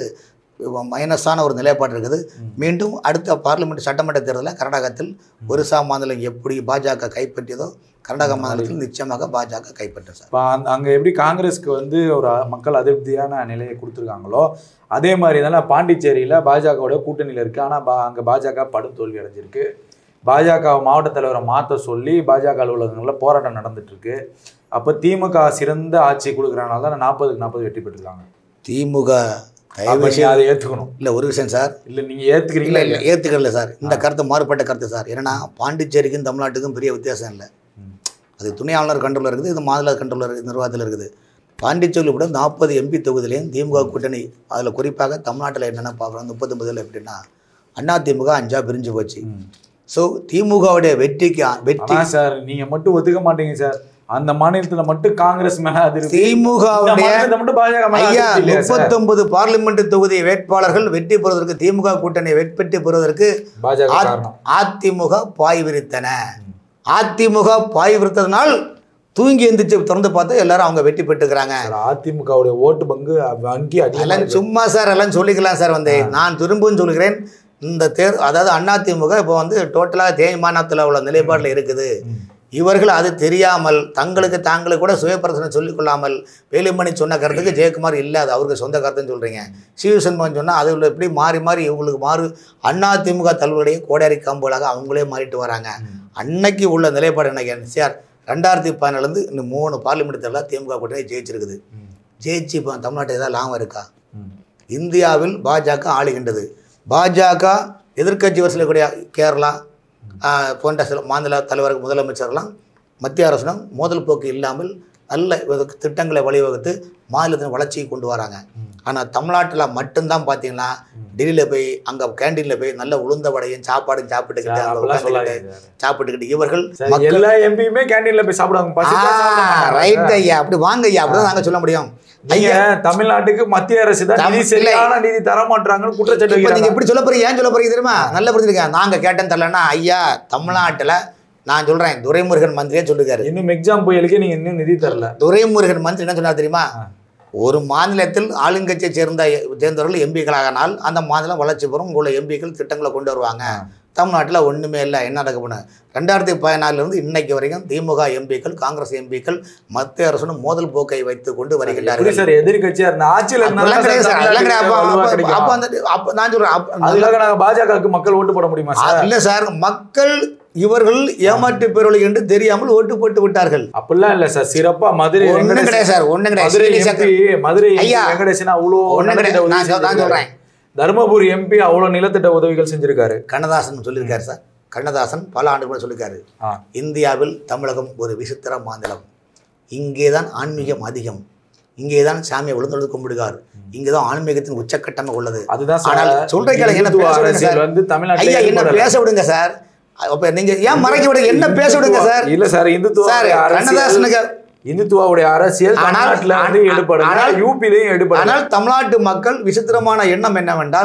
மைனஸான ஒரு நிலைப்பாடு இருக்குது. மீண்டும் அடுத்த பார்லிமெண்ட் சட்டமன்ற தேர்தலில் கர்நாடகத்தில் ஒரிசா மாநிலம் எப்படி பாஜக கைப்பற்றியதோ கர்நாடக மாநிலத்தில் நிச்சயமாக பாஜக கைப்பற்ற சார். இப்போ அங்கே எப்படி காங்கிரஸுக்கு வந்து ஒரு மக்கள் அதிருப்தியான நிலையை கொடுத்துருக்காங்களோ அதே மாதிரி தானே பாண்டிச்சேரியில் பாஜகவோட கூட்டணியில் இருக்குது. ஆனால் பா அங்கே பாஜக படும் தோல்வி அடைஞ்சிருக்கு. பாஜக மாவட்ட தலைவரை மாற்ற சொல்லி பாஜக அலுவலகங்களில் போராட்டம் நடந்துட்டுருக்கு. அப்போ திமுக சிறந்த ஆட்சி கொடுக்குறனால தான் நாற்பதுக்கு நாற்பது வெற்றி பெற்றிருக்காங்க. திமுக அதை ஏற்றுக்கணும். இல்லை ஒரு விஷயம் சார், இல்லை நீங்கள் ஏற்றுக்கிறீங்களா? இல்லை ஏற்றுக்கல சார். இந்த கருத்து மாறுபட்ட கருத்து சார். ஏன்னா பாண்டிச்சேரிக்கும் தமிழ்நாட்டுக்கும் பெரிய வித்தியாசம் இல்லை. அது துணை ஆளுநர் கண்ட்ரோலில் இருக்குது, இது மாநில கண்ட்ரோலர் நிர்வாகத்தில் இருக்குது. பாண்டிச்சேரியில் கூட நாற்பது எம்பி தொகுதியிலையும் திமுக கூட்டணி, அதில் குறிப்பாக தமிழ்நாட்டில் என்னென்ன பார்க்குறோம் முப்பத்தொம்பதில் எப்படின்னா அண்ணா திமுக அஞ்சா பிரிஞ்சு போச்சு. ஸோ திமுகவுடைய வெற்றிக்கு வெற்றி சார் நீங்கள் மட்டும் ஒத்துக்க மாட்டீங்க சார். அந்த மாநிலத்தில் மட்டும் காங்கிரஸ் மேல திமுகவுடைய முப்பத்தொன்பது பார்லிமெண்ட் தொகுதி வேட்பாளர்கள் வெற்றி பெறுவதற்கு திமுக கூட்டணி வெற்றி பெறுவதற்கு அதிமுக பாய் விரித்தன. அதிமுக பாய் விரித்ததனால் தூங்கி எந்திரிச்சு திறந்து பார்த்து எல்லாரும் அவங்க வெற்றி பெற்றுக்கிறாங்க. அதிமுகவுடைய ஓட்டு பங்கு வங்கி எல்லாம் சும்மா சார் எல்லாம் சொல்லிக்கலாம் சார். வந்து நான் திரும்பவும் சொல்கிறேன், இந்த தேர் அதாவது அதிமுக இப்போ வந்து டோட்டலாக தேய்மானத்தில் உள்ள நிலைப்பாட்டில் இருக்குது. இவர்கள் அது தெரியாமல் தங்களுக்கு தாங்களுக்கு கூட சுயபிரசனை சொல்லிக் கொள்ளாமல் வேலுமணி சொன்ன கருத்துக்கு ஜெயக்குமார் இல்லை, அது அவருக்கு சொந்த கருத்துன்னு சொல்கிறீங்க. சிவசண்முகன் சொன்னால் அதில் எப்படி மாறி மாறி இவங்களுக்கு மாறு அதிமுக தலைவருடைய கோடாரி கம்புகளாக அவங்களே மாறிட்டு வராங்க. அன்னைக்கு உள்ள நிலைப்பாடு என்ன சார்? ரெண்டாயிரத்தி பதினாலுலேருந்து இன்னும் மூணு பார்லிமெண்ட் தேர்தலில் திமுக கூட்டணி ஜெயிச்சிருக்குது. ஜெயிச்சு இப்போ தமிழ்நாட்டில் ஏதாவது லாபம் இருக்கா? இந்தியாவில் பாஜக ஆளுகின்றது. பாஜக எதிர்க்கட்சி வரிசையில் கூடிய கேரளா போன்ற சில மாநில தலைவர்கள் முதலமைச்சர்லாம் மத்திய அரசிடம் மோதல் போக்கு இல்லாமல் நல்ல திட்டங்களை வழிவகுத்து மாநிலத்தின் வளர்ச்சியை கொண்டு வராங்க. ஆனால் தமிழ்நாட்டில் மட்டும்தான் பார்த்தீங்கன்னா டெல்லியில் போய் அங்கே கேண்டீனில் போய் நல்ல உளுந்த வடையும் சாப்பாடும் சாப்பிட்டுக்கிட்டு அங்கே சாப்பிட்டுக்கிட்டு இவர்கள் எல்லா எம்பியுமே கேண்டீனில் போய் சாப்பிடுவாங்க. ரைட் ஐயா, அப்படி வாங்க ஐயா, அப்படிதான் நாங்கள் சொல்ல முடியும். ஐயா தமிழ்நாட்டுக்கு மத்திய அரசு தான் நீதி தர மாட்டாங்கன்னு குற்றச்சாட்டு. நீங்க எப்படி சொல்ல போறீங்க? ஏன் சொல்ல போறீங்க தெரியுமா? நல்லா புரிஞ்சுருக்கேன். நாங்க கேட்டேன் தரலன்னா ஐயா தமிழ்நாட்டுல நான் சொல்றேன், துரைமுருகன் மந்திரியே சொல்லிருக்காரு. இன்னும் எக்ஸாம் புயலுக்கு நீங்க இன்னும் நிதி தரல. துரைமுருகன் மந்திரி என்ன சொன்னார் தெரியுமா? ஒரு மாநிலத்தில் ஆளுங்கட்சியை சேர்ந்த சேர்ந்தவர்கள் எம்பிக்களாகனால் அந்த மாநிலம் வளர்ச்சி பெறும், உங்களை எம்பிக்கள் திட்டங்களை கொண்டு வருவாங்க. தமிழ்நாட்டில் ஒன்றுமே இல்லை. என்ன நடக்க போன ரெண்டாயிரத்தி பதினாலிருந்து இன்னைக்கு வரைக்கும் திமுக எம்பிக்கள் காங்கிரஸ் எம்பிக்கள் மத்திய அரசுடன் மோதல் போக்கை வைத்து கொண்டு வருகின்றார்கள். சார் எதிர்கட்சியா இருந்த ஆட்சியில் பாஜகவுக்கு மக்கள் ஓட்டு போட முடியுமா? இல்லை சார், மக்கள் இவர்கள் ஏமாற்று பெறவில்லை என்று தெரியாமல் ஓட்டு போட்டு விட்டார்கள். அப்படிலாம் இல்லை சார். சிறப்பா மதுரை ஒன்றும் கிடையாது சார், ஒன்றும் கிடையாது. மதுரை வெங்கடேசன் அவ்வளோ ஒன்றும் கிடையாது. நான் சொல்றேன், தருமபுரி எம்பி அவ்வளோ நிலத்திட்ட உதவிகள் செஞ்சிருக்காரு. கண்ணதாசன் சொல்லியிருக்காரு சார். கண்ணதாசன் பல ஆண்டு கூட சொல்லியிருக்காரு, இந்தியாவில் தமிழகம் ஒரு விசித்திர மாநிலம், இங்கே தான் ஆன்மீகம் அதிகம், இங்கே தான் சாமியை விழுந்தொழுது கும்பிடுகார், இங்கேதான் ஆன்மீகத்தின் உச்சக்கட்டமாக உள்ளது. அதுதான் சொல்றேன், ஐயா என்ன பேச விடுங்க சார். அப்ப நீங்க ஏன் மறைக்க விடுங்க? என்ன பேச விடுங்க சார். இல்ல சார், இந்துத்துவ கண்ணதாசனுக்கு இந்துத்துவாவுடைய அரசியல் தமிழ்நாட்டில் யூபிலையும் எடுப்படும். ஆனால் தமிழ்நாட்டு மக்கள் விசித்திரமான எண்ணம் என்னவென்றால்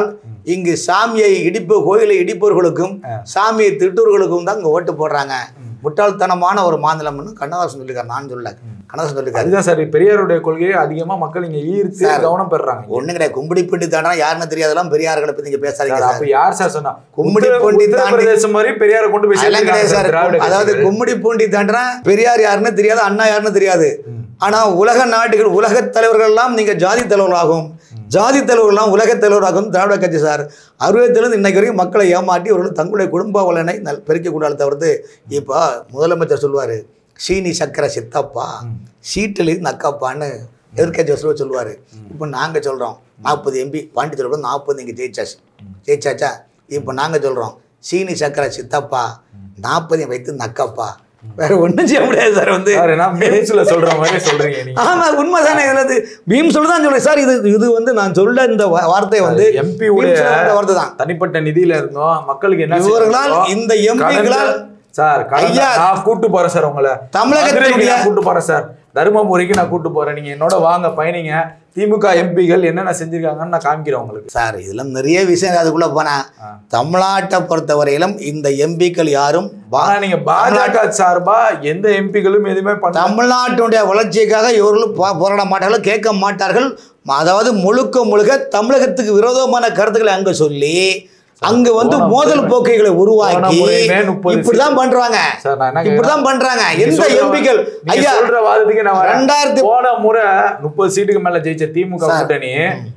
இங்கு சாமியை இடிப்பு கோயிலை இடிப்பவர்களுக்கும் சாமியை திட்டுவர்களுக்கும் தான் இங்க ஓட்டு போடுறாங்க. முட்டாள்தனமான ஒரு மாநிலம்னு கண்ணதாசன் சொல்லியிருக்காரு, நான் சொல்ல கண்ணதாசன் சொல்லியிருக்காரு. அதுதான் சார் பெரியாருடைய கொள்கையை அதிகமா மக்கள் இங்க ஈர்த்து கவனம் பெறாங்க. ஒண்ணு கிடையாது, கும்மிடிப்பூண்டி தாண்டா யாருன்னு தெரியாதெல்லாம் பெரியார்களை பத்தி நீங்க பேசாதீங்க. அப்ப யார் சார் சொன்னா கும்மிடிப்பூண்டி பிரதேசம் மாதிரி பெரியாரை கொண்டு போய் சார்? அதாவது கும்மிடிப்பூண்டி தாண்டா பெரியார் யாருன்னு தெரியாது, அண்ணா யாருன்னு தெரியாது. ஆனா உலக நாடுகள் உலக தலைவர்கள் எல்லாம் நீங்க ஜாதி தலைவர்களாகும், ஜாதி தலைவர்கள்லாம் உலக தலைவராகும் திராவிட கட்சி சார். அறுபத்திலிருந்து இன்னைக்கு வரைக்கும் மக்களை ஏமாற்றி அவர்கள் தங்களுடைய குடும்ப வளனை பெருக்கி கொண்டாட தவிர்த்து இப்போ முதலமைச்சர் சொல்லுவார் சீனி சக்கரை சித்தப்பா சீட்டில் நக்காப்பான்னு எதிர்கட்சி சொல்ல சொல்லுவார். இப்போ நாங்கள் சொல்கிறோம் நாற்பது எம்பி பாண்டிச்சேரி நாற்பது இங்கே ஜெயிச்சாச்சு ஜெயிச்சாச்சா. இப்போ நாங்கள் சொல்கிறோம் சீனி சக்கரை சித்தப்பா நாற்பதையும் வைத்து நக்காப்பா. வேற ஒன்றும் செய்ய முடியாது சார். வந்து சொல்ற மாதிரி சொல்றீங்க. ஆமா உண்மைதானே. இது பீம் சொல்லுதான் சொல்றேன் சார். இது இது வந்து நான் சொல்ல இந்த வார்த்தை வந்து எம்பி வார்த்தை தான். தனிப்பட்ட நிதியில இருந்தோம் மக்களுக்கு என்ன இவர்களால் இந்த எம்பிகளால் சார் ஐயா நான் கூட்டு போறேன் சார், உங்களை தமிழகத்துக்கு கூட்டு போறேன் சார், தருமபுரிக்கு நான் கூட்டு போறேன், நீங்க என்னோட வாங்க பயணிங்க, திமுக எம்பிகள் என்னென்ன செஞ்சிருக்காங்கன்னு நான் காமிக்கிறேன் உங்களுக்கு. சார் இதெல்லாம் நிறைய விஷயம் அதுக்குள்ள போனா தமிழ்நாட்டை பொறுத்தவரையிலும் இந்த எம்பிக்கள் யாரும் நீங்க பாஜக சார்பா எந்த எம்பிகளும் எதுவுமே தமிழ்நாட்டுடைய வளர்ச்சிக்காக இவர்களும் போராட மாட்டார்கள், கேட்க மாட்டார்கள். அதாவது முழுக்க முழுக்க தமிழகத்துக்கு விரோதமான கருத்துக்களை அங்க சொல்லி அங்க வந்து மோதல் போக்கைகளை உருவாக்கி இப்படிதான் பண்றாங்க இப்படிதான் பண்றாங்க. எந்த எம்பிக்கள் ஐயா சொல்ற வாதத்துக்கு நான் ரெண்டாயிரத்தி போன முறை முப்பது சீட்டுக்கு மேல ஜெயிச்ச திமுக கூட்டணி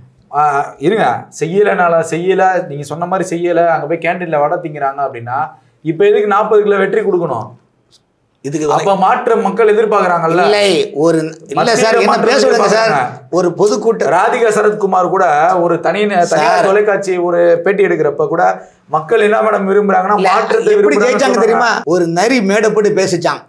இருங்க செய்யலனால செய்யல, நீங்க சொன்ன மாதிரி செய்யல, அங்க போய் கேண்டீன்ல வடை திங்கிறாங்க அப்படின்னா இப்ப எதுக்கு நாற்பது கிலோ வெற்றி கொடுக்கணும்? இதுக்கு அப்ப மாற்ற மக்கள் எதிர்பார்க்கறாங்கல்ல. இல்லை ஒரு இல்ல சார் என்ன பேச விடுங்க சார். ஒரு பொதுக்கூட்டம் ராதிகா சரத்குமார் கூட ஒரு தனி தனியார் தொலைக்காட்சி ஒரு பேட்டி எடுக்கிறப்ப கூட மக்கள் என்ன மேடம் விரும்புறாங்கன்னா மாற்றத்தை எப்படி ஜெயிச்சாங்க தெரியுமா? ஒரு நரி மேடப்பட்டு பேசிச்சான்,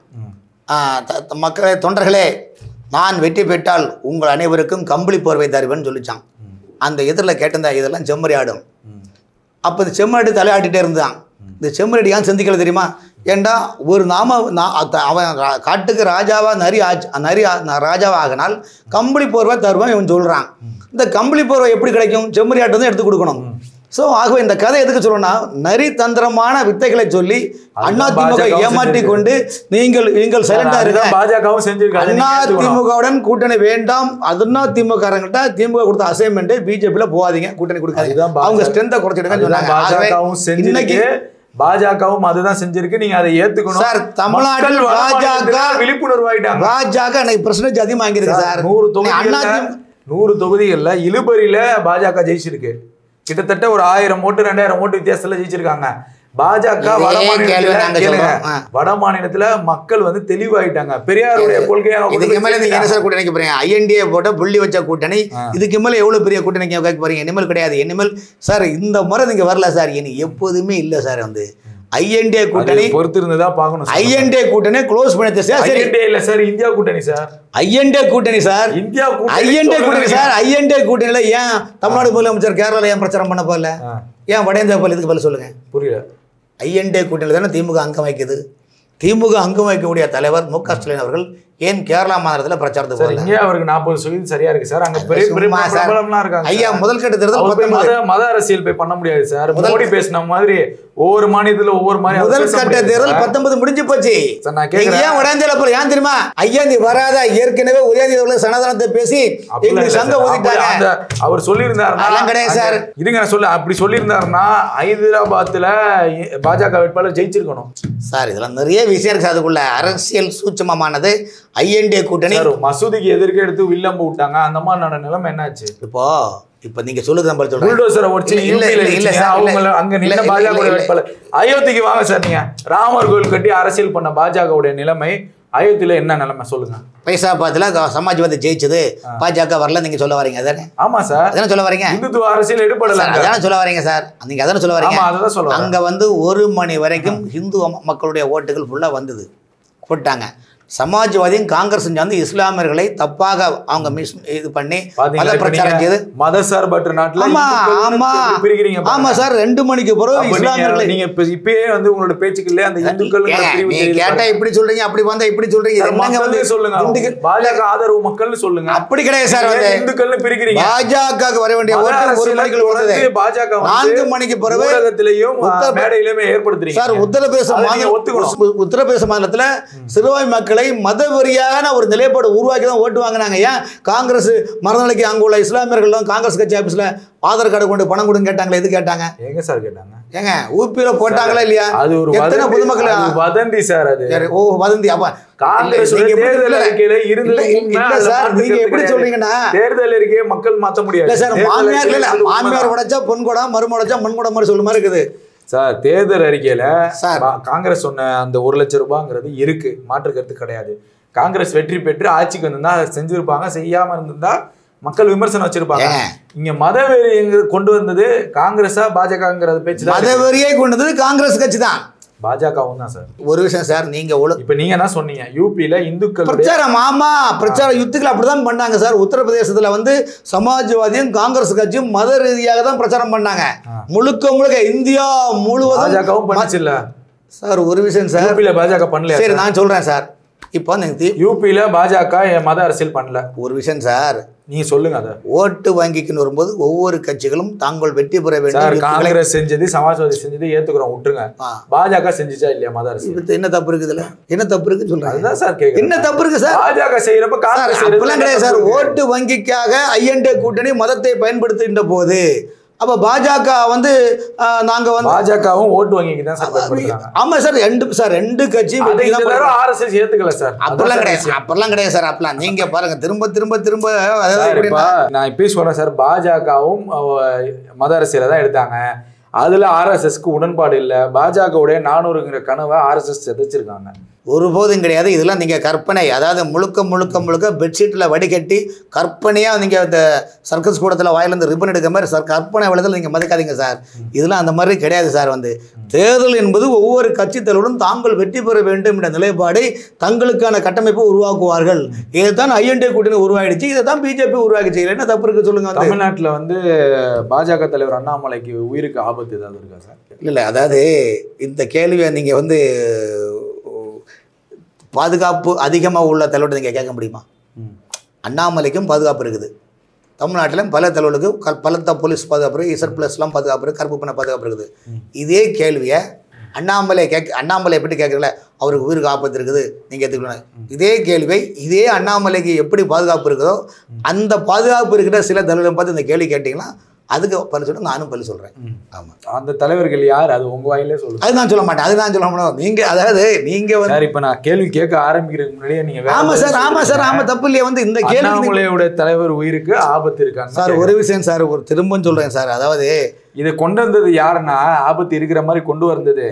மக்களே தொண்டர்களே நான் வெற்றி பெற்றால் உங்கள் அனைவருக்கும் கம்பளி போர்வை தருவேன்னு சொல்லிச்சான். அந்த எதிரில் கேட்டிருந்தா இதெல்லாம் செம்மறி ஆடும். அப்போ இந்த செம்மறி தலையாட்டிகிட்டே இருந்தான். இந்த செம்மறி ஏன் சந்திக்கல தெரியுமா? ஏண்டா ஒரு நாம அவன் காட்டுக்கு ராஜாவா நரி ஆச்சு நரி ராஜாவா ஆகினால் கம்பளி போர்வை தருவான் இவன் சொல்கிறான். இந்த கம்பளி போர்வை எப்படி கிடைக்கும்? செம்மறி ஆட்டு தான் எடுத்து கொடுக்கணும். ஸோ ஆகவே இந்த கதை எதுக்கு சொல்லணும்னா நரி தந்திரமான வித்தைகளை சொல்லி அதிமுக ஏமாற்றி கொண்டு நீங்கள் நீங்கள் சைலண்டா இருக்க பாஜகவும் செஞ்சிருக்காங்க. அதிமுகவுடன் கூட்டணி வேண்டாம். அதுனா திமுகங்கிட்ட திமுக கொடுத்த அசைன்மெண்ட் பிஜேபியில போகாதீங்க, கூட்டணி கொடுக்காதீங்க, அவங்க ஸ்ட்ரென்த்தை குறைச்சிடுங்க. இன்னைக்கு பாஜகவும் அதுதான் செஞ்சிருக்கு, நீங்க அதை ஏத்துக்கணும் சார். தமிழ்நாட்டில் பாஜக விழிப்புணர்வு ஆயிட்டாங்க. பாஜக எனக்கு பெர்சன்டேஜ் அதிகமாக வாங்கியிருக்கு சார். நூறு தொகுதி நூறு தொகுதிகள்ல இழுபறியில பாஜக ஜெயிச்சிருக்கு. கிட்டத்தட்ட ஒரு ஆயிரம் ஓட்டு ரெண்டாயிரம் ஓட்டு வித்தியாசத்துல ஜெயிச்சிருக்காங்க. பாஜக வட மாநிலத்துல வட மாநிலத்துல மக்கள் வந்து தெளிவாயிட்டாங்க. பெரியாருடைய கொள்கையாக இதுக்கு மேல நீங்க என்ன சார் கூட்டணி வைக்க போறீங்க? ஐஎன்டிஏ போட்ட புள்ளி வச்ச கூட்டணி, இதுக்கு மேல எவ்வளவு பெரிய கூட்டணி வைக்க போறீங்க? இனிமேல் கிடையாது. இனிமேல் சார் இந்த முறை நீங்க வரல சார், இனி எப்போதுமே இல்ல சார். வந்து ஐஎன்டிஏ கூட்டணி பொறுத்து இருந்ததா பார்க்கணும். ஐஎன்டிஏ கூட்டணி க்ளோஸ் பண்ணிட்டு சார். ஐஎன்டிஏ இல்ல சார், இந்தியா கூட்டணி சார். ஐஎன்டிஏ கூட்டணி சார், இந்தியா கூட்டணி. ஐஎன்டிஏ கூட்டணி சார். ஐஎன்டிஏ கூட்டணியில ஏன் தமிழ்நாடு முதலமைச்சர் கேரளால ஏன் பிரச்சாரம் பண்ண போகல? ஏன் வட இந்தியா போல? இதுக்கு பதில் சொல்லுங்க. புரியல. ஐஎன்டிஏ கூட்டணியில் தானே திமுக அங்கம் வைக்குது. திமுக அங்கம் வைக்கக்கூடிய தலைவர் மு க ஸ்டாலின் அவர்கள் ஏன் கேரளா மாநிலத்தில் பிரச்சாரத்துக்கு போகல? இங்கே அவருக்கு நாற்பது சதவீதம் சரியா இருக்கு சார். அங்க பெரிய பெரிய பிரபலம்லாம் இருக்காங்க. ஐயா முதல் கட்ட தேர்தல் மத மத அரசியல் போய் பண்ண முடியாது சார். மோடி பேசின மாதிரி ஒவ்வொரு மாநிலத்துல ஒவ்வொரு மாதிரி முதல் கட்ட தேர்தல் பத்தொன்பது முடிஞ்சு போச்சு. ஏன் உடனே போல ஏன் தெரியுமா? ஐயா நீ வராத, ஏற்கனவே உதயநிதி அவர்கள் சனாதனத்தை பேசி எங்களுக்கு சங்கம் ஒதுக்கிட்டாங்க. அவர் சொல்லியிருந்தாருன்னா கிடையாது சார். இதுங்க சொல்ல அப்படி சொல்லியிருந்தாருன்னா ஹைதராபாத்ல பாஜக வேட்பாளர் ஜெயிச்சிருக்கணும் சார். இதெல்லாம் நிறைய விஷயம் இருக்கு. அதுக்குள்ள அரசியல் சூட்சமமானது. ஐஎன்டிஏ கூட்டணி மசூதிக்கு எதிர்க்க எடுத்து வில்லம்பு விட்டாங்க. அந்த மாதிரி நிலைமை என்னாச்சு? இப்போ இப்ப நீங்க சொல்லுங்க நம்ம சொல்றோம். புல்டோசரை ஒடிச்சு இல்ல இல்ல சார், அவங்க அங்க நின்ன பாஜக வேட்பாளர் அயோத்திக்கு வாங்க சார். நீங்க ராமர் கோயில் கட்டி அரசியல் பண்ண பாஜகவுடைய நிலைமை அயோத்தியில என்ன நிலைமை சொல்லுங்க? பைசாபாத்ல சமாஜ்வாதி ஜெயிச்சது, பாஜக வரல நீங்க சொல்ல வரீங்க அதானே? ஆமா சார், அதானே சொல்ல வரீங்க. இந்துத்துவ அரசியல் எடுபடல அதானே சொல்ல வரீங்க சார். நீங்க அதானே சொல்ல வரீங்க. அதான் சொல்லுவாங்க. அங்க வந்து ஒரு மணி வரைக்கும் இந்து மக்களுடைய ஓட்டுகள் ஃபுல்லா வந்தது போட்டாங்க. சமாஜ்வாதியும் காங்கிரஸ் வந்து இஸ்லாமியர்களை தப்பாக அவங்க மிஸ் இது பண்ணி மத பிரச்சாரம் செய்து மதசார்பற்ற நாட்டுல ஆமா ஆமா பிரிக்கிறீங்க. ஆமா சார் ரெண்டு மணிக்கு பிறகு இஸ்லாமியர்களை நீங்க இப்பயே வந்து உங்களோட பேச்சுக்குள்ளே அந்த இந்துக்கள் கேட்டா இப்படி சொல்றீங்க அப்படி வந்தா இப்படி சொல்றீங்க என்னங்க வந்து சொல்லுங்க பாஜக ஆதரவு மக்கள்னு சொல்லுங்க. அப்படி கிடையாது சார் வந்து இந்துக்கள்னு பிரிக்கிறீங்க. பாஜகவுக்கு வர வேண்டிய ஓட்டு ஒரு மணிக்கு வருது. பாஜக நான்கு மணிக்கு பிறகு ஊடகத்திலேயும் மேடையிலுமே ஏற்படுத்துறீங்க சார். உத்தரப்பிரதேச மாநில உத்தரப்பிரதேச மாநிலத்துல சிறுபான்மை மக்களை மத வெறியான ஒரு நிலைப்பாடு உருவாக்கி தான் ஓட்டு வாங்கினாங்க. ஏன் காங்கிரஸ் மறுநாளைக்கு அங்க உள்ள இஸ்லாமியர்கள் காங்கிரஸ் கட்சி ஆபீஸ்ல ஆதார் கார்டு கொண்டு பணம் கொடுங்க கேட்டாங்களே, எது கேட்டாங்க? எங்க சார் கேட்டாங்க? ஏங்க ஊபியில போட்டாங்களா இல்லையா? அது ஒரு எத்தனை பொதுமக்கள் வதந்தி சார். அது ஓ வதந்தி. அப்ப காங்கிரஸ் தேர்தல் அறிக்கையில இருந்தது இல்ல சார். நீங்க எப்படி சொல்றீங்கன்னா தேர்தல் அறிக்கையை மக்கள் மாத்த முடியாது. இல்ல சார், மாமியார் இல்ல மாமியார் உடைச்சா பொன் கூட மரும உடைச்சா மண் கூட மாதிரி சொல்ல மாதிரி இருக்குது சார். தேர்தல் அறிக்கையில காங்கிரஸ் சொன்ன அந்த ஒரு லட்சம் ரூபாங்கிறது இருக்கு, மாற்று கருத்து கிடையாது. காங்கிரஸ் வெற்றி பெற்று ஆட்சிக்கு வந்திருந்தா அதை செஞ்சிருப்பாங்க, செய்யாம இருந்திருந்தா மக்கள் விமர்சனம் வச்சிருப்பாங்க. இங்க மதவெறி கொண்டு வந்தது காங்கிரஸா பாஜகங்கிறது பேச்சு. மதவெறியை கொண்டு வந்தது காங்கிரஸ் கட்சி தான், பாஜகவும் தான் சார். ஒரு விஷயம் சார், நீங்க இப்ப நீங்க என்ன சொன்னீங்க, யூபியில இந்துக்கள் பிரச்சாரம் ஆமா பிரச்சார யுத்துக்கள் அப்படிதான் பண்ணாங்க சார். உத்தரப்பிரதேசத்துல வந்து சமாஜ்வாதியும் காங்கிரஸ் கட்சியும் மத ரீதியாக தான் பிரச்சாரம் பண்ணாங்க. முழுக்க முழுக்க இந்தியா முழுவதும் பாஜகவும் பண்ணுச்சு இல்ல சார். ஒரு விஷயம் சார், யூபியில பாஜக பண்ணல. சரி நான் சொல்றேன் சார். இப்போ யூபியில பாஜக மத அரசியல் பண்ணல. ஒரு விஷயம் சார், நீங்க சொல்லுங்க. அதை ஓட்டு வங்கிக்குன்னு வரும்போது ஒவ்வொரு கட்சிகளும் தாங்கள் வெற்றி பெற வேண்டும். காங்கிரஸ் செஞ்சது, சமாஜ்வாதி செஞ்சது ஏத்துக்கிறோம், விட்டுருங்க. பாஜக செஞ்சுச்சா இல்லையா மத அரசியல்? என்ன தப்பு இருக்குது இதுல? என்ன தப்பு இருக்குன்னு சொல்றாங்க. அதுதான் சார் கேக்குறேன். என்ன தப்பு இருக்கு சார்? பாஜக செய்யறப்ப காங்கிரஸ் கிடையாது சார். ஓட்டு வங்கிக்காக ஐஎன்டே கூட்டணி மதத்தை பயன்படுத்துகின்ற போது அப்ப பாஜக வந்து நாங்க வந்து பாஜகவும் ஓட்டு வங்கிக்கு தான் சார் பயன்படுத்துறாங்க. ஆமா சார், ரெண்டு சார் ரெண்டு கட்சியும் ஆர்எஸ்எஸ் ஏத்துக்கல சார். அப்பெல்லாம் கிடையாது, அப்பெல்லாம் கிடையாது சார். அப்பெல்லாம் நீங்க பாருங்க திரும்ப திரும்ப திரும்ப. நான் இப்பயும் சொல்றேன் சார், பாஜகவும் மத அரசியலை தான் எடுத்தாங்க. அதுல ஆர்எஸ்எஸ்க்கு உடன்பாடு இல்லை. பாஜகவுடைய நானூறுங்கிற கனவை ஆர்எஸ்எஸ் செதைச்சிருக்காங்க. ஒருபோதும் கிடையாது. இதெல்லாம் நீங்கள் கற்பனை, அதாவது முழுக்க முழுக்க முழுக்க பெட்ஷீட்டில் வடிகட்டி கற்பனையாக நீங்கள் இந்த சர்க்கஸ் கூடத்தில் வாயிலேருந்து ரிப்பன் எடுக்கிற மாதிரி சார் கற்பனை வளத்தில் நீங்கள் மதிக்காதீங்க சார். இதெல்லாம் அந்த மாதிரி கிடையாது சார். வந்து தேர்தல் என்பது ஒவ்வொரு கட்சி தலைவரும் தாங்கள் வெற்றி பெற வேண்டும் என்ற நிலைப்பாடை தங்களுக்கான கட்டமைப்பை உருவாக்குவார்கள். இதை தான் ஐஎன்டே கூட்டணி உருவாயிடுச்சு, இதை தான் பிஜேபி உருவாக்கிச்சு. என்ன தப்பு இருக்கு சொல்லுங்க? தமிழ்நாட்டில் வந்து பாஜக தலைவர் அண்ணாமலைக்கு உயிருக்கு ஆபத்து ஏதாவது இருக்கா சார்? இல்லை இல்லை, அதாவது இந்த கேள்வியை நீங்கள் வந்து பாதுகாப்பு அதிகமாக உள்ள தலைவர்கிட்ட நீங்கள் கேட்க முடியுமா? அண்ணாமலைக்கும் பாதுகாப்பு இருக்குது. தமிழ்நாட்டிலும் பல தலைவர்களுக்கு பலத்த போலீஸ் பாதுகாப்பு இருக்குது, இசட் ப்ளஸ்லாம் பாதுகாப்பு இருக்குது, கருப்பு பண்ண பாதுகாப்பு இருக்குது. இதே கேள்வியை அண்ணாமலை கேட்க அண்ணாமலை எப்படி கேட்கல, அவருக்கு உயிருக்கு ஆபத்து இருக்குது நீங்கள் எடுத்துக்கலாம். இதே கேள்வியை இதே அண்ணாமலைக்கு எப்படி பாதுகாப்பு இருக்குதோ அந்த பாதுகாப்பு இருக்கிற சில தலைவர்களை பார்த்து இந்த கேள்வி கேட்டிங்கன்னா அதுக்கு பல சொல்லிட்டு நானும் பள்ளி சொல்கிறேன். ஆமாம், அந்த தலைவர்கள் யார் அது உங்கள் வாயிலே சொல்லுங்கள். அது நான் சொல்ல மாட்டேன், அது நான் சொல்ல மாட்டோம். நீங்கள் அதாவது நீங்கள் வந்து சார் இப்போ நான் கேள்வி கேட்க ஆரம்பிக்கிறதுக்கு முன்னாடியே நீங்கள் ஆமாம் சார் ஆமாம் சார் ஆமாம் தப்பு இல்லையா? வந்து இந்த கேள்வி அண்ணாமலையோட தலைவர் உயிருக்கு ஆபத்து இருக்காங்க சார். ஒரு விஷயம் சார், ஒரு திரும்ப சொல்கிறேன் சார், அதாவது இதை கொண்டு வந்தது யாருன்னா ஆபத்து இருக்கிற மாதிரி கொண்டு வந்தது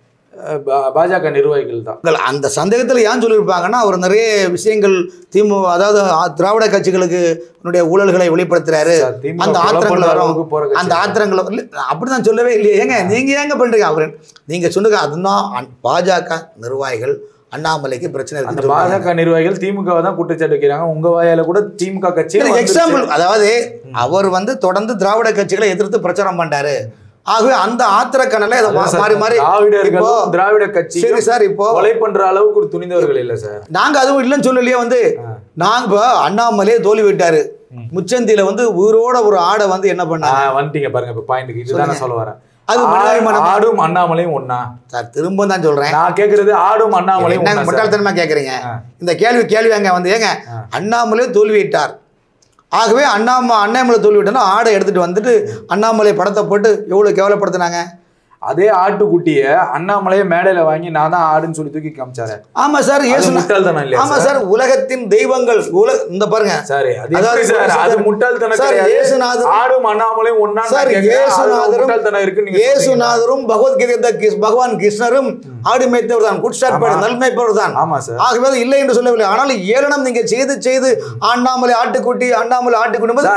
பாஜக நிர்வாகிகள் தான். அந்த சந்தேகத்தில் ஏன் சொல்லியிருப்பாங்கன்னா அவர் நிறைய விஷயங்கள் திமுக அதாவது திராவிட கட்சிகளுக்கு ஊழல்களை வெளிப்படுத்துறாரு, அந்த ஆத்திரங்கள் வரும், அந்த ஆத்திரங்கள் அப்படிதான் சொல்லவே இல்லையே. ஏங்க நீங்க ஏங்க பண்றீங்க? அவரு நீங்க சொல்லுங்க. அதுதான் பாஜக நிர்வாகிகள் அண்ணாமலைக்கு பிரச்சனை இருக்கு. பாஜக நிர்வாகிகள் திமுக தான் குற்றச்சாட்டு வைக்கிறாங்க. உங்க வாயால கூட திமுக கட்சி எக்ஸாம்பிள், அதாவது அவர் வந்து தொடர்ந்து திராவிட கட்சிகளை எதிர்த்து பிரச்சாரம் பண்றாரு. ஆகவே அந்த ஆத்திரக்கணல மாறி மாறி திராவிட கட்சி சரி சார் இப்போ கொலை பண்ற அளவுக்கு ஒரு துணிந்தவர்கள் இல்ல சார். நாங்க அதுவும் இல்லைன்னு சொல்லலையே. வந்து நாங்க இப்போ அண்ணாமலையே தோல்வி விட்டாரு. முச்சந்தியில வந்து உயிரோட ஒரு ஆடை வந்து என்ன பண்ணாங்க வந்துட்டீங்க பாருங்க. இப்ப பாயிண்ட்க்கு இதுதான் நான் சொல்ல வரேன். அது ஆடும் அண்ணாமலையும் ஒண்ணா சார்? திரும்ப தான் சொல்றேன், நான் கேக்குறது ஆடும் அண்ணாமலையும் நாங்க முட்டாள்தனமா கேக்குறீங்க. இந்த கேள்வி கேள்வி அங்க வந்து ஏங்க அண்ணாமலையே தோல்வி விட்டார். ஆகவே அண்ணாம அண்ணாமலை தோல்வி விட்டோன்னா ஆடை எடுத்துட்டு வந்துட்டு அண்ணாமலை படத்தை போட்டு எவ்வளவு கேவலப்படுத்தினாங்க. அதே ஆட்டுக்குட்டிய அண்ணாமலையே மேடையில வாங்கி நான் தான் ஆடுன்னு சொல்லி தூக்கி காமிச்சாரு. ஆமா சார், முட்டாள்தனம் இல்லையா? ஆமா சார், உலகத்தின் தெய்வங்கள் இந்த பாருங்க சார், அது முட்டாள்தனம் கிடையாது. ஆடும் அண்ணாமலையும் ஒண்ணா சார். முட்டாள்தனம் இருக்கு. இயேசுநாதரும் பகவத்கீதை பகவான் கிருஷ்ணரும் ஆடு மேய்த்தவர் தான், குட்சாட்பாடு நல்மைப்பவர் தான். ஆமா சார், ஆகவே இல்லை என்று சொல்லவில்லை. ஆனால் ஏளனம் நீங்க செய்து செய்து அண்ணாமலை ஆட்டுக்குட்டி அண்ணாமலை ஆட்டுக்குட்டி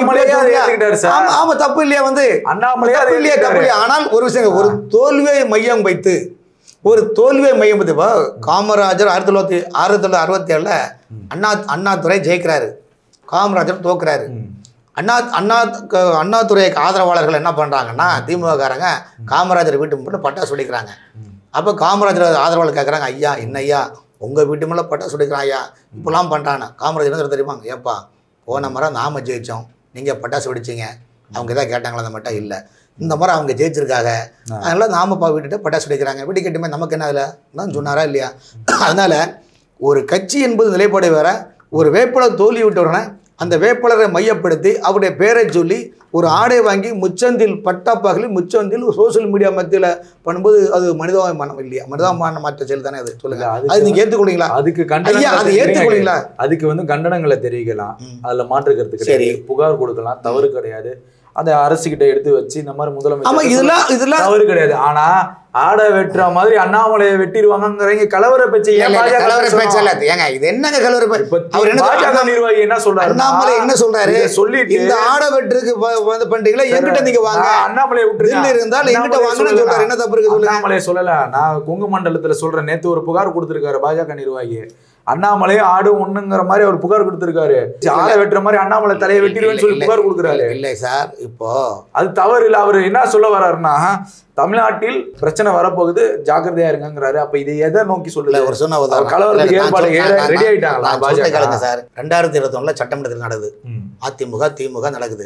ஆமா தப்பு இல்லையா? வந்து அண்ணாமலையா தப்பு இல்லையா? தப்பு இல்லையா? ஆனால் ஒரு விஷயம், ஒரு தோல்வியை மையம் வைத்து ஒரு தோல்வியை மையம் இப்போ காமராஜர் ஆயிரத்தி தொள்ளாயிரத்தி ஆயிரத்தி தொள்ளாயிரத்தி அறுபத்தி ஏழில் அண்ணா அண்ணாதுரை ஜெயிக்கிறாரு, காமராஜர் தோக்குறாரு. அண்ணா அண்ணா அண்ணாதுரை ஆதரவாளர்கள் என்ன பண்ணுறாங்கன்னா திமுககாரங்க காமராஜர் வீட்டு முன்னாடி பட்டாசு வெடிக்கிறாங்க. அப்போ காமராஜர் ஆதரவாளர் கேட்குறாங்க, ஐயா என்ன ஐயா உங்கள் வீட்டு மேலே பட்டாசு வெடிக்கிறான் ஐயா இப்போலாம் பண்ணுறாங்க. காமராஜர் என்ன தெரியுமா, ஏப்பா போன முறை நாம ஜெயித்தோம், நீங்கள் பட்டாசு வெடிச்சிங்க, அவங்க எதாவது கேட்டாங்களா? அந்த மட்டும் இல்லை, இந்த மாதிரி அவங்க ஜெயிச்சிருக்காங்க, அதனால் நாமப்பா விட்டுட்டு பட்டாசு வெடிக்கிறாங்க, வெடிக்கட்டுமே நமக்கு என்ன அதில் தான் சொன்னாரா இல்லையா? அதனால் ஒரு கட்சி என்பது நிலைப்பாடு வேறு. ஒரு வேட்பாளர் தோல்வி விட்ட உடனே அந்த வேட்பாளரை மையப்படுத்தி அவருடைய பேரை சொல்லி ஒரு ஆடை வாங்கி முச்சந்தில் பட்டாப்பாகலி முச்சந்தில் சோசியல் மீடியா மத்தியில் பண்ணும்போது அது மனிதாபிமானம் இல்லையா? மனிதாபிமான மாற்ற செயல் தானே அது. சொல்லுங்க, அது நீங்க ஏற்றுக்கொள்ளீங்களா? அதுக்கு கண்டனம் அது ஏற்றுக்கொள்ளீங்களா? அதுக்கு வந்து கண்டனங்களை தெரிவிக்கலாம், அதுல மாற்று கருத்து கிடையாது, புகார் கொடுக்கலாம், தவறு கிடையாது. அந்த அரசுகிட்ட எடுத்து வச்சு இந்த மாதிரி முதலமைச்சர் இதெல்லாம் இதெல்லாம் தவறு கிடையாது. ஆனா ஆடை வெட்டுற மாதிரி அண்ணாமலையை வெட்டிடுவாங்கிறீங்க. கலவர பேச்சு கலவர பேச்சு இல்ல ஏங்க, இது என்னங்க கலவர பேச்சு? அவர் என்ன பாஜக நிர்வாகி என்ன சொல்றாரு? அண்ணாமலை என்ன சொல்றாரு? சொல்லிட்டு இந்த ஆடை வெட்டுறதுக்கு வந்து பண்றீங்களா, என்கிட்ட நீங்க வாங்க, அண்ணாமலை விட்டு இருந்தால் என்கிட்ட வாங்கன்னு சொல்றாரு. என்ன தப்பு இருக்கு சொல்லுங்க? அண்ணாமலை சொல்லல, நான் கொங்கு மண்டலத்துல சொல்றேன். நேத்து ஒரு புகார் கொடுத்திருக்காரு பாஜக நிர்வாகி, அண்ணாமலையும் ஆடு ஒண்ணுங்கிற மாதிரி அவர் புகார் கொடுத்திருக்காரு. ஆளை வெட்டுற மாதிரி அண்ணாமலை தலையை வெட்டிடுவேன்னு சொல்லி புகார் கொடுக்குறாரு. இல்லை சார், இப்போ அது தவறு இல்லை. அவர் என்ன சொல்ல வர்றாருன்னா தமிழ்நாட்டில் பிரச்சனை வரப்போகுது, ஜாக்கிரதையா இருங்கிறாரு. அப்ப இதை எதை நோக்கி சொல்லல? ஒரு சொன்ன கலவரத்துக்கு ஏற்பாடு ரெடி ஆயிட்டாங்களா பாஜக? சார் ரெண்டாயிரத்தி இருபத்தி ஒண்ணுல சட்டமன்றத்தில் நடக்குது, அதிமுக திமுக நடக்குது.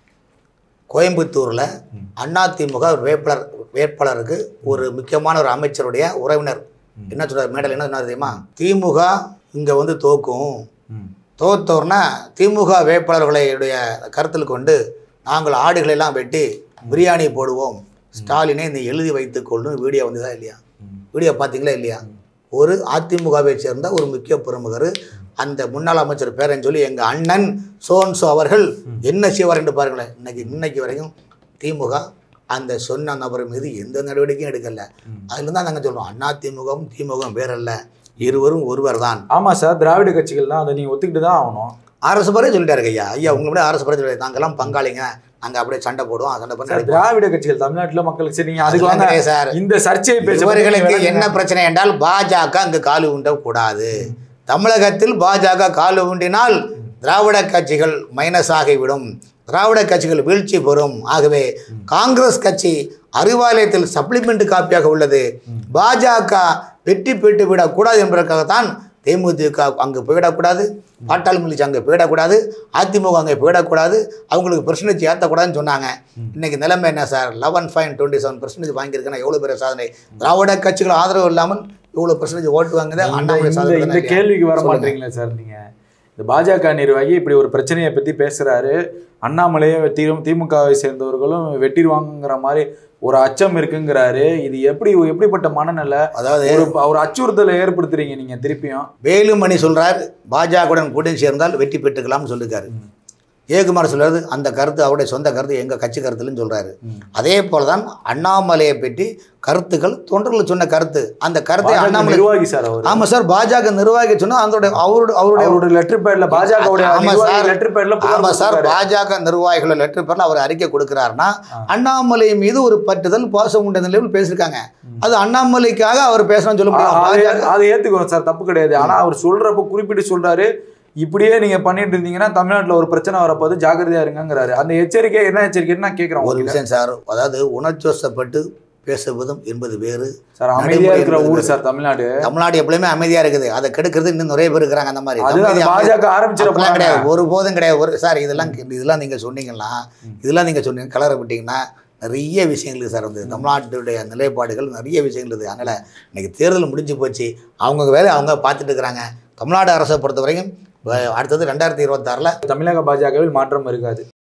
கோயம்புத்தூர்ல அதிமுக வேட்பாளர் வேட்பாளருக்கு ஒரு முக்கியமான ஒரு அமைச்சருடைய உறவினர் என்ன சொல்றாரு மேடல், என்ன சொன்னார் தெரியுமா? திமுக இங்க வந்து தோக்கும், தோத்தோர்னா திமுக வேட்பாளர்களுடைய கருத்தில் கொண்டு நாங்கள் ஆடுகளை எல்லாம் வெட்டி பிரியாணி போடுவோம், ஸ்டாலினை இந்த எழுதி வைத்துக் கொள்ளும் வீடியோ வந்துதா இல்லையா? வீடியோ பார்த்தீங்களா இல்லையா? ஒரு அதிமுகவை சேர்ந்த ஒரு முக்கிய பிரமுகர் அந்த முன்னாள் அமைச்சர் பேரன்னு சொல்லி எங்கள் அண்ணன் சோன்சோ அவர்கள் என்ன செய்வார் என்று பாருங்களேன். இன்னைக்கு இன்னைக்கு வரைக்கும் திமுக அந்த சொன்ன நபர் மீது எந்த நடவடிக்கையும் எடுக்கல. அதுல தான் நாங்கள் சொல்றோம், அண்ணா திமுகவும் திமுகவும் வேறல்ல, இருவரும் ஒருவர் தான். ஆமா சார், திராவிட கட்சிகள் தான், அதை நீங்க ஒத்துக்கிட்டு தான் ஆகணும். ஆர்எஸ் பரே சொல்லிட்டாரு ஐயா, ஐயா உங்களை ஆர்எஸ் பரே சொல்லிட்டாரு, நாங்கெல்லாம் பங்காளிங்க, நாங்கள் அப்படியே சண்டை போடுவோம், சண்டை பண்ணி திராவிட கட்சிகள் தமிழ்நாட்டில் மக்களுக்கு சரி அதுக்கு சார் இந்த சர்ச்சையை பேசுவர்களுக்கு என்ன பிரச்சனை என்றால் பாஜக அங்கு காலு ஊண்ட கூடாது. தமிழகத்தில் பாஜக காலு ஊண்டினால் திராவிட கட்சிகள் மைனஸ் ஆகிவிடும், திராவிட கட்சிகள் வீழ்ச்சி பெறும். ஆகவே காங்கிரஸ் கட்சி அறிவாலயத்தில் சப்ளிமெண்ட் காப்பியாக உள்ளது. பாஜக வெற்றி பெற்று விடக்கூடாது என்பதற்காகத்தான் தேமுதிக அங்கே போயிடக்கூடாது, பாட்டாளி மிலிச்சு அங்கே போயிடக்கூடாது, அதிமுக அங்கே போயிடக்கூடாது, அவங்களுக்கு பெர்சன்டேஜ் ஏற்றக்கூடாதுன்னு சொன்னாங்க. இன்னைக்கு நிலைமை என்ன sir? Eleven point twenty seven percentage வாங்கியிருக்கேன்னா எவ்வளோ பெரிய சாதனை. திராவிட கட்சிகள் ஆதரவு இல்லாமல் இவ்வளோ பெர்சன்டேஜ் ஓட்டு வாங்குது. அண்ணாமலை இந்த கேள்விக்கு வர மாட்டீங்களா சார்? நீங்கள் இந்த பாஜக நிர்வாகி இப்படி ஒரு பிரச்சனையை பற்றி பேசுகிறாரு, அண்ணாமலையை திமுகவை சேர்ந்தவர்களும் வெட்டிடுவாங்கிற மாதிரி ஒரு அச்சம் இருக்குங்கிறாரு. இது எப்படி எப்படிப்பட்ட மனநிலை? அதாவது ஒரு ஒரு அச்சுறுத்தலை ஏற்படுத்துறீங்க நீங்க திருப்பியும். வேலுமணி சொல்றார் பாஜகவுடன் கூட்டணி சேர்ந்தால் வெற்றி பெற்றுக்கலாம்னு சொல்லிருக்காரு. ஜெயக்குமார் சொல்றாரு அந்த கருத்து அவருடைய சொந்த கருத்து, எங்க கட்சி கருத்துலன்னு சொல்றாரு. அதே போலதான் அண்ணாமலையை பற்றி கருத்துக்கள் தொண்டர்கள் சொன்ன கருத்து, அந்த கருத்தை அண்ணாமலை நிர்வாகி சார். ஆமா சார், பாஜக நிர்வாகி சொன்னா அதோட அவருடைய அவருடைய லெட்டர் பேட்ல பாஜக லெட்டர் பேட்ல ஆமா சார், பாஜக நிர்வாகிகளோட லெட்டர் பேர்ல அவர் அறிக்கை கொடுக்கிறாருன்னா அண்ணாமலை மீது ஒரு பற்றுதல் பாசம் உண்ட நிலையில் பேசியிருக்காங்க. அது அண்ணாமலைக்காக அவர் பேசணும்னு சொல்ல முடியும், அதை ஏத்துக்கிறோம் சார், தப்பு கிடையாது. ஆனா அவர் சொல்றப்ப குறிப்பிட்டு சொல்றாரு, இப்படியே நீங்க பண்ணிட்டு இருந்தீங்கன்னா தமிழ்நாட்டில் ஒரு பிரச்சனை வரப்போது, ஜாக்கிரதையா இருங்கிறாரு. அந்த எச்சரிக்கை என்ன எச்சரிக்கைன்னு நான் கேட்கிறேன். ஒரு விஷயம் சார், அதாவது உணர்ச்சிவசப்பட்டு பேசுவதும் என்பது வேறு சார். அமைதியா இருக்கிற ஊர் சார் தமிழ்நாடு. தமிழ்நாடு எப்பவுமே அமைதியா இருக்குது, அதை கெடுக்கிறது இன்னும் நிறைய பேர் இருக்கிறாங்க. அந்த மாதிரி பாஜக ஆரம்பிச்சிடலாம் கிடையாது, ஒரு போதும் கிடையாது. ஒரு சார் இதெல்லாம் இதெல்லாம் நீங்க சொன்னீங்கன்னா இதெல்லாம் நீங்க சொன்னீங்க கலரை விட்டீங்கன்னா நிறைய விஷயங்கள் சார் வந்து தமிழ்நாட்டுடைய நிலைப்பாடுகள் நிறைய விஷயங்கள் இருக்குது. அதனால இன்னைக்கு தேர்தல் முடிஞ்சு போச்சு, அவங்க வேலை அவங்க பார்த்துட்டு இருக்கிறாங்க. தமிழ்நாடு அரசை பொறுத்த வரைக்கும் அடுத்தது ரெண்டாயிரத்தி இருபத்தி ஆறுல தமிழக பாஜகவில் மாற்றம் இருக்காது.